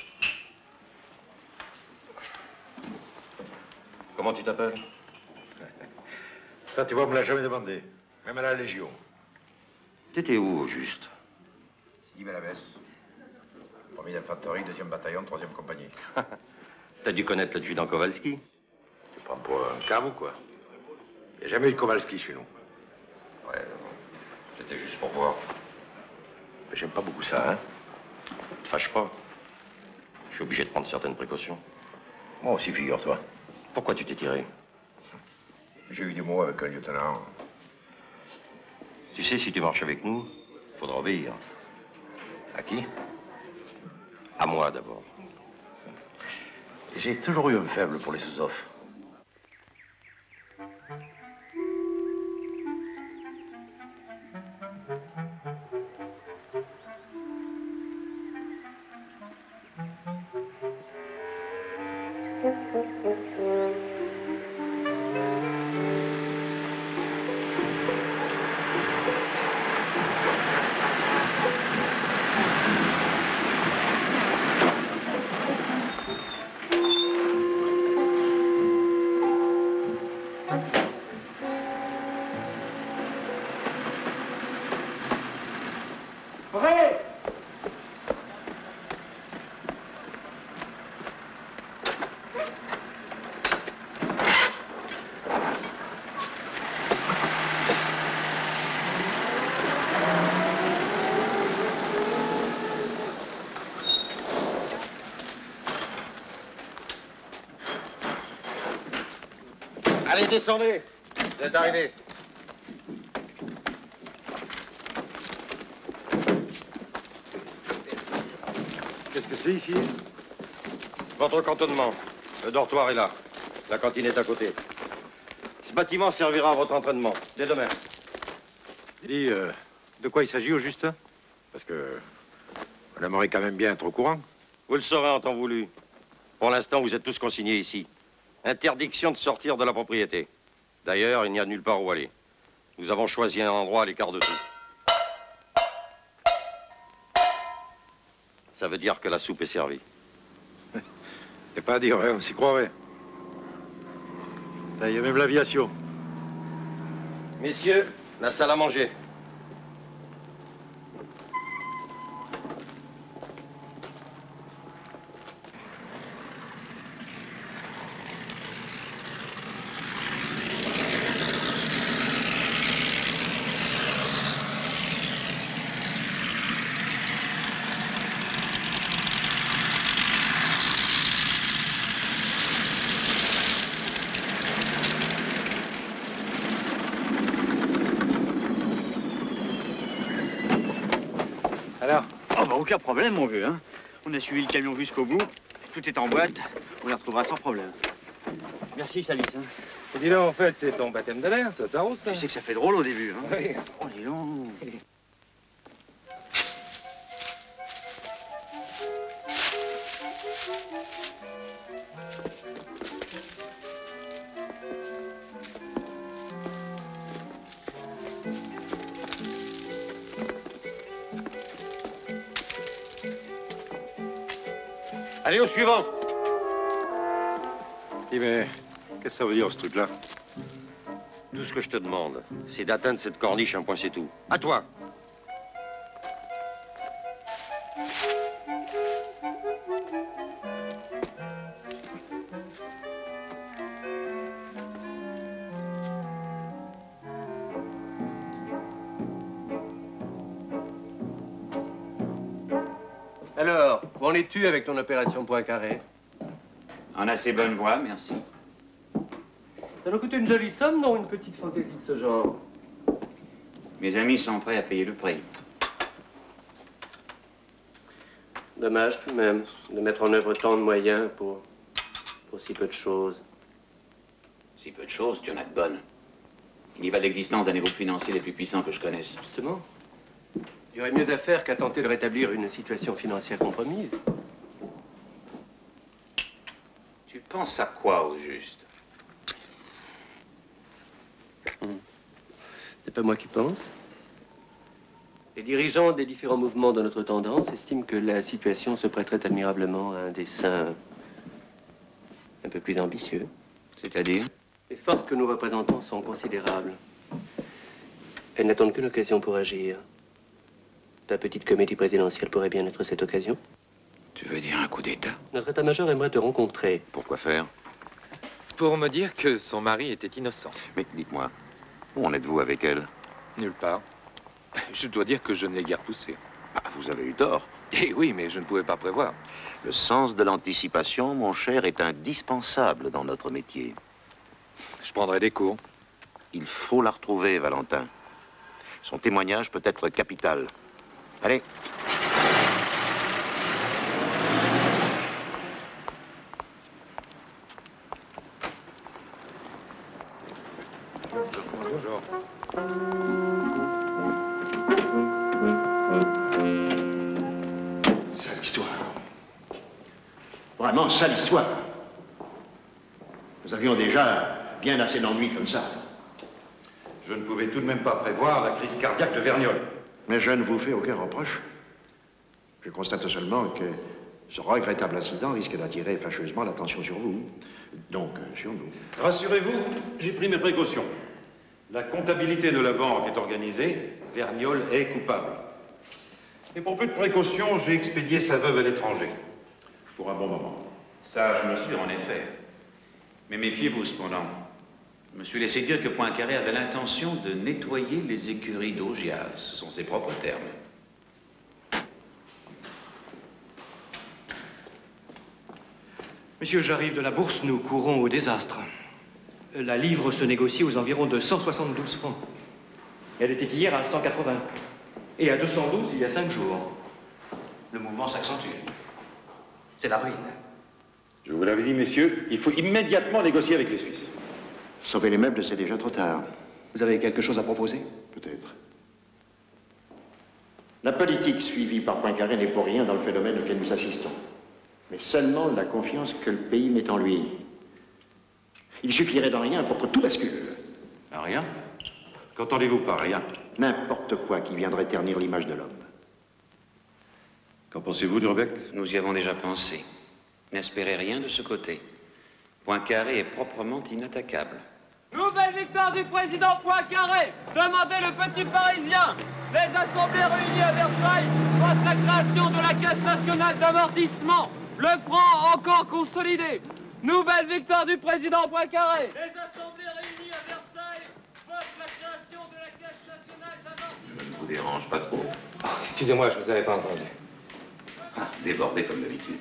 Comment tu t'appelles? Ça, tu vois, on me l'a jamais demandé. Même à la Légion. T'étais où, au juste? Sidi Bellavès. Premier d'infanterie, 2e bataillon, 3e compagnie. T'as dû connaître l'adjudant Kowalski. Tu prends pour un cave ou quoi? Il n'y a jamais eu de Kowalski chez nous. Ouais, c'était juste pour voir. Mais j'aime pas beaucoup ça, hein? Te fâche pas. Je suis obligé de prendre certaines précautions. Moi aussi, figure-toi. Pourquoi tu t'es tiré? J'ai eu des mots avec un lieutenant. Tu sais, si tu marches avec nous, faudra obéir. À qui? À moi, d'abord. J'ai toujours eu un faible pour les sous-offres. Allez, descendez. Vous êtes arrivés. Qu'est-ce que c'est ici? Votre cantonnement. Le dortoir est là. La cantine est à côté. Ce bâtiment servira à votre entraînement, dès demain. Dis, de quoi il s'agit au juste? Parce que madame aurait quand même bien être au courant. Vous le saurez en temps voulu. Pour l'instant, vous êtes tous consignés ici. Interdiction de sortir de la propriété. D'ailleurs, il n'y a nulle part où aller. Nous avons choisi un endroit à l'écart de tout. Ça veut dire que la soupe est servie. C'est pas à dire, hein, on s'y croirait. Là, il y a même l'aviation. Messieurs, la salle à manger. Alors? Oh bah aucun problème mon vieux, hein. On a suivi le camion jusqu'au bout, tout est en boîte, on les retrouvera sans problème. Merci Salis, hein. Dis donc, en fait, c'est ton baptême de l'air, ça s'arrose, ça. Tu sais que ça fait drôle au début, hein. Oui. Oh, dis donc. Allez, au suivant. Dis, mais qu'est-ce que ça veut dire, ce truc-là? Tout ce que je te demande, c'est d'atteindre cette corniche, un point, c'est tout. À toi. Alors, où en es-tu avec ton opération Poincaré? En assez bonne voie, merci. Ça doit coûter une jolie somme, non, une petite fantaisie de ce genre? Mes amis sont prêts à payer le prix. Dommage tout de même de mettre en œuvre tant de moyens pour si peu de choses. Si peu de choses, tu en as de bonnes. Il y va de l'existence d'un des groupes financiers les plus puissants que je connaisse. Justement. Il y aurait mieux à faire qu'à tenter de rétablir une situation financière compromise. Tu penses à quoi, au juste? C'est pas moi qui pense. Les dirigeants des différents mouvements de notre tendance estiment que la situation se prêterait admirablement à un dessein un peu plus ambitieux. C'est-à-dire? Les forces que nous représentons sont considérables. Elles n'attendent qu'une occasion pour agir. Ta petite comédie présidentielle pourrait bien être cette occasion. Tu veux dire un coup d'État? Notre état-major aimerait te rencontrer. Pourquoi faire? Pour me dire que son mari était innocent. Mais dites-moi, où en êtes-vous avec elle? Nulle part. Je dois dire que je ne l'ai guère poussé. Ah, vous avez eu tort. Eh oui, mais je ne pouvais pas prévoir. Le sens de l'anticipation, mon cher, est indispensable dans notre métier. Je prendrai des cours. Il faut la retrouver, Valentin. Son témoignage peut être capital. Allez. Bonjour. Sale histoire. Vraiment sale histoire. Nous avions déjà bien assez d'ennuis comme ça. Je ne pouvais tout de même pas prévoir la crise cardiaque de Vergnol. Mais je ne vous fais aucun reproche. Je constate seulement que ce regrettable incident risque d'attirer fâcheusement l'attention sur vous. Donc, sur nous. Rassurez-vous, j'ai pris mes précautions. La comptabilité de la banque est organisée, Vergnol est coupable. Et pour peu de précaution, j'ai expédié sa veuve à l'étranger. Pour un bon moment. Ça, je me suis en effet. Mais méfiez-vous cependant. Je me suis laissé dire que Poincaré avait l'intention de nettoyer les écuries d'Augias. Ce sont ses propres termes. Monsieur, j'arrive de la bourse, nous courons au désastre. La livre se négocie aux environs de 172 francs. Elle était hier à 180. Et à 212 il y a 5 jours. Le mouvement s'accentue. C'est la ruine. Je vous l'avais dit, messieurs, il faut immédiatement négocier avec les Suisses. Sauver les meubles, c'est déjà trop tard. Vous avez quelque chose à proposer? Peut-être. La politique suivie par Poincaré n'est pour rien dans le phénomène auquel nous assistons, mais seulement la confiance que le pays met en lui. Il suffirait d'en rien pour que tout bascule. Rien? Qu'entendez-vous par rien? N'importe quoi qui viendrait ternir l'image de l'homme. Qu'en pensez-vous, Durbeck? Nous y avons déjà pensé. N'espérez rien de ce côté. Poincaré est proprement inattaquable. Nouvelle victoire du président Poincaré. Demandez le petit Parisien. Les assemblées réunies à Versailles votent la création de la Caisse nationale d'amortissement. Le franc encore consolidé. Nouvelle victoire du président Poincaré. Les assemblées réunies à Versailles votent la création de la Caisse nationale d'amortissement. Je ne vous dérange pas trop. Oh, excusez-moi, je vous avais pas entendu. Ah, débordé comme d'habitude.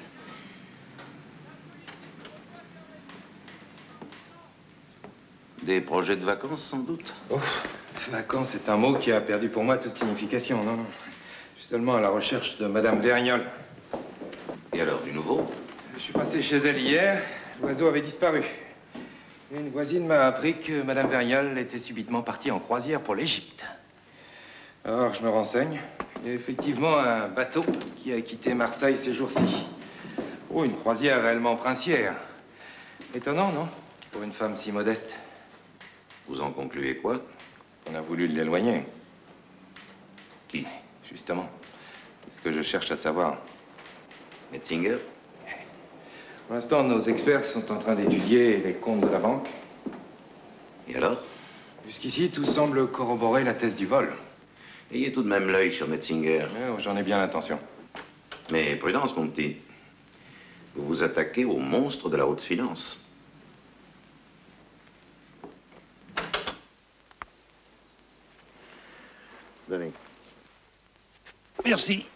Des projets de vacances, sans doute? Oh, vacances, c'est un mot qui a perdu pour moi toute signification. Non, non. Je suis seulement à la recherche de Madame Vergnol. Et alors, du nouveau? Je suis passé chez elle hier. L'oiseau avait disparu. Une voisine m'a appris que Madame Vergnol était subitement partie en croisière pour l'Égypte. Alors, je me renseigne. Il y a effectivement un bateau qui a quitté Marseille ces jours-ci. Oh, une croisière réellement princière. Étonnant, non? Pour une femme si modeste. Vous en concluez quoi? On a voulu l'éloigner. Qui? Justement. C'est ce que je cherche à savoir. Metzinger? Pour l'instant, nos experts sont en train d'étudier les comptes de la banque. Et alors? Jusqu'ici, tout semble corroborer la thèse du vol. Ayez tout de même l'œil sur Metzinger. J'en ai bien l'intention. Mais prudence, mon petit. Vous vous attaquez au monstre de la haute finance. Donnez. Merci.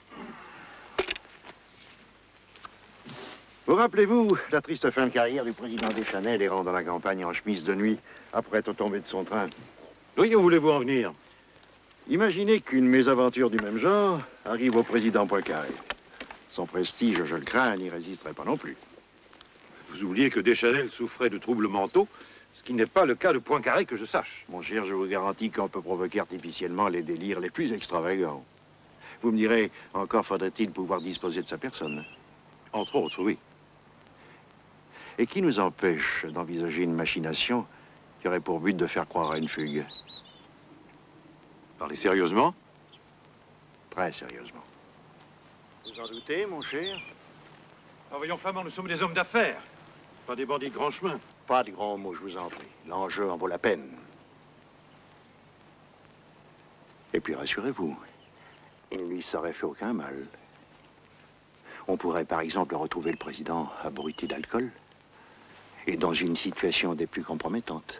Vous rappelez-vous la triste fin de carrière du président Deschanel errant dans la campagne en chemise de nuit après être tombé de son train? Oui, où voulez-vous en venir? Imaginez qu'une mésaventure du même genre arrive au président Poincaré. Son prestige, je le crains, n'y résisterait pas non plus. Vous oubliez que Deschanel souffrait de troubles mentaux, ce qui n'est pas le cas de Poincaré que je sache. Mon cher, je vous garantis qu'on peut provoquer artificiellement les délires les plus extravagants. Vous me direz, encore faudrait-il pouvoir disposer de sa personne. Entre autres, oui. Et qui nous empêche d'envisager une machination qui aurait pour but de faire croire à une fugue? Parlez sérieusement? Très sérieusement. Vous en doutez, mon cher? Ah, voyons, Flamand, nous sommes des hommes d'affaires, pas des bandits de grand chemin. Pas de grands mots, je vous en prie. L'enjeu en vaut la peine. Et puis, rassurez-vous, il ne lui serait fait aucun mal. On pourrait, par exemple, retrouver le président abruti d'alcool et dans une situation des plus compromettantes.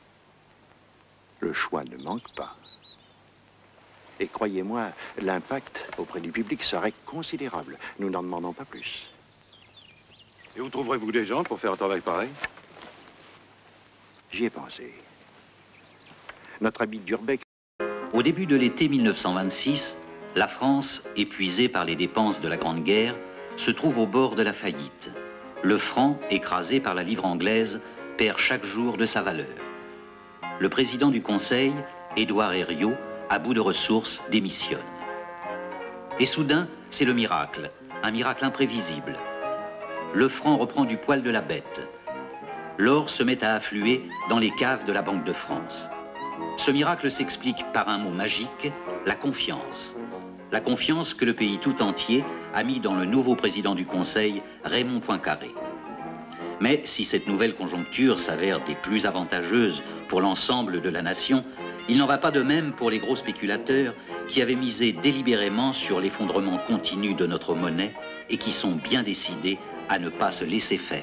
Le choix ne manque pas. Et croyez-moi, l'impact auprès du public serait considérable. Nous n'en demandons pas plus. Et où trouverez-vous des gens pour faire un travail pareil? J'y ai pensé. Notre ami Durbeck... Au début de l'été 1926, la France, épuisée par les dépenses de la Grande Guerre, se trouve au bord de la faillite. Le franc, écrasé par la livre anglaise, perd chaque jour de sa valeur. Le président du Conseil, Édouard Herriot, à bout de ressources, démissionne. Et soudain, c'est le miracle, un miracle imprévisible. Le franc reprend du poil de la bête. L'or se met à affluer dans les caves de la Banque de France. Ce miracle s'explique par un mot magique, la confiance. La confiance que le pays tout entier a mis dans le nouveau président du Conseil, Raymond Poincaré. Mais si cette nouvelle conjoncture s'avère des plus avantageuses pour l'ensemble de la nation, il n'en va pas de même pour les gros spéculateurs qui avaient misé délibérément sur l'effondrement continu de notre monnaie et qui sont bien décidés à ne pas se laisser faire.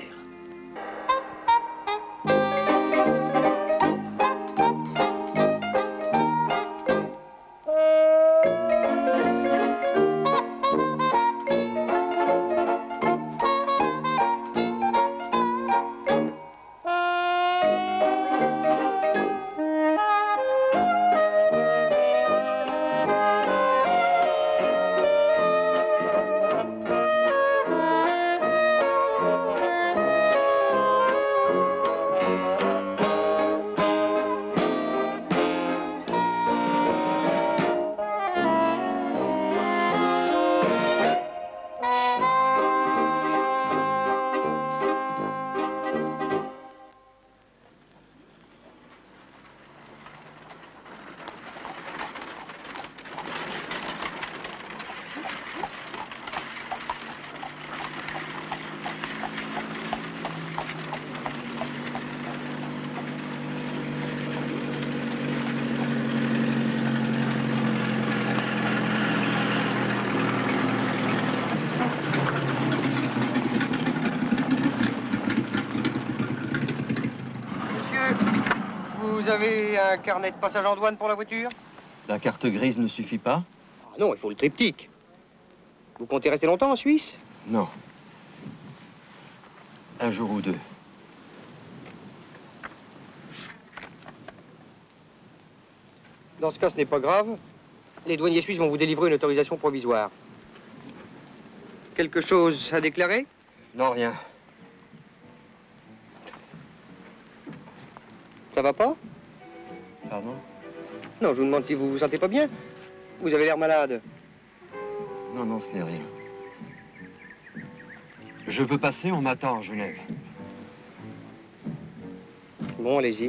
Vous avez un carnet de passage en douane pour la voiture? La carte grise ne suffit pas? Ah non, il faut le triptyque. Vous comptez rester longtemps en Suisse? Non. Un jour ou deux. Dans ce cas, ce n'est pas grave. Les douaniers suisses vont vous délivrer une autorisation provisoire. Quelque chose à déclarer? Non, rien. Ça va pas? Pardon? Non, je vous demande si vous vous sentez pas bien. Vous avez l'air malade. Non, non, ce n'est rien. Je veux passer, on m'attend à Genève. Bon, allez-y.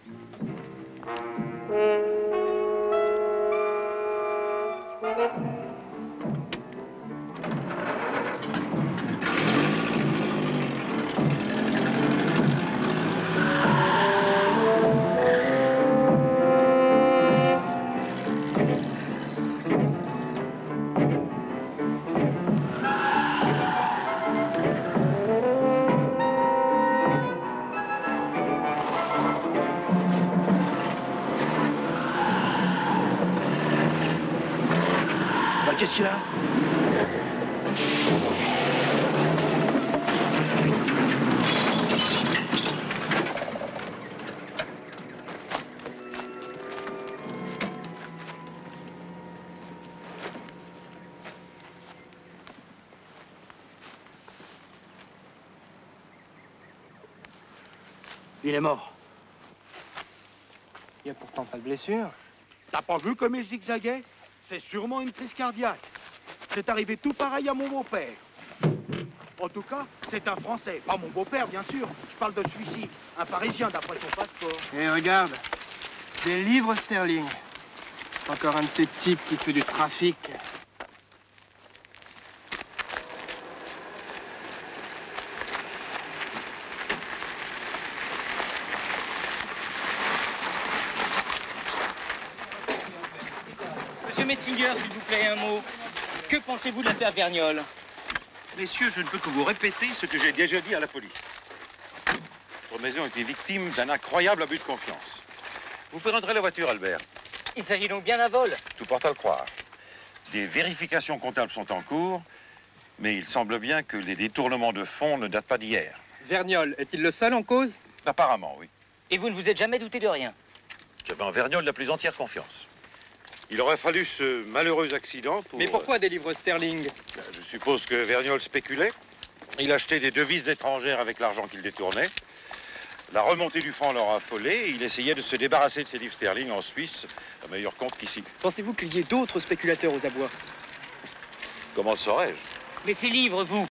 Qu'est-ce qu'il y a? Il est mort. Il n'y a pourtant pas de blessure. T'as pas vu comme il zigzaguait? C'est sûrement une crise cardiaque. C'est arrivé tout pareil à mon beau-père. En tout cas, c'est un Français. Pas mon beau-père, bien sûr. Je parle de celui-ci. Un Parisien, d'après son passeport. Et regarde, des livres sterling. Encore un de ces types qui fait du trafic. Monsieur Metzinger, s'il vous plaît, un mot. Que pensez-vous de l'affaire Vergnol? Messieurs, je ne peux que vous répéter ce que j'ai déjà dit à la police. Votre maison était victime d'un incroyable abus de confiance. Vous pouvez rentrer la voiture, Albert. Il s'agit donc bien d'un vol. Tout porte à le croire. Des vérifications comptables sont en cours, mais il semble bien que les détournements de fonds ne datent pas d'hier. Vergnol, est-il le seul en cause? Apparemment, oui. Et vous ne vous êtes jamais douté de rien? J'avais en Vergnol la plus entière confiance. Il aurait fallu ce malheureux accident pour... Mais pourquoi des livres sterling? Je suppose que Vergnol spéculait. Il achetait des devises étrangères avec l'argent qu'il détournait. La remontée du franc l'aura affolé et il essayait de se débarrasser de ses livres sterling en Suisse à meilleur compte qu'ici. Pensez-vous qu'il y ait d'autres spéculateurs aux abois? Comment le saurais-je? Mais ces livres, vous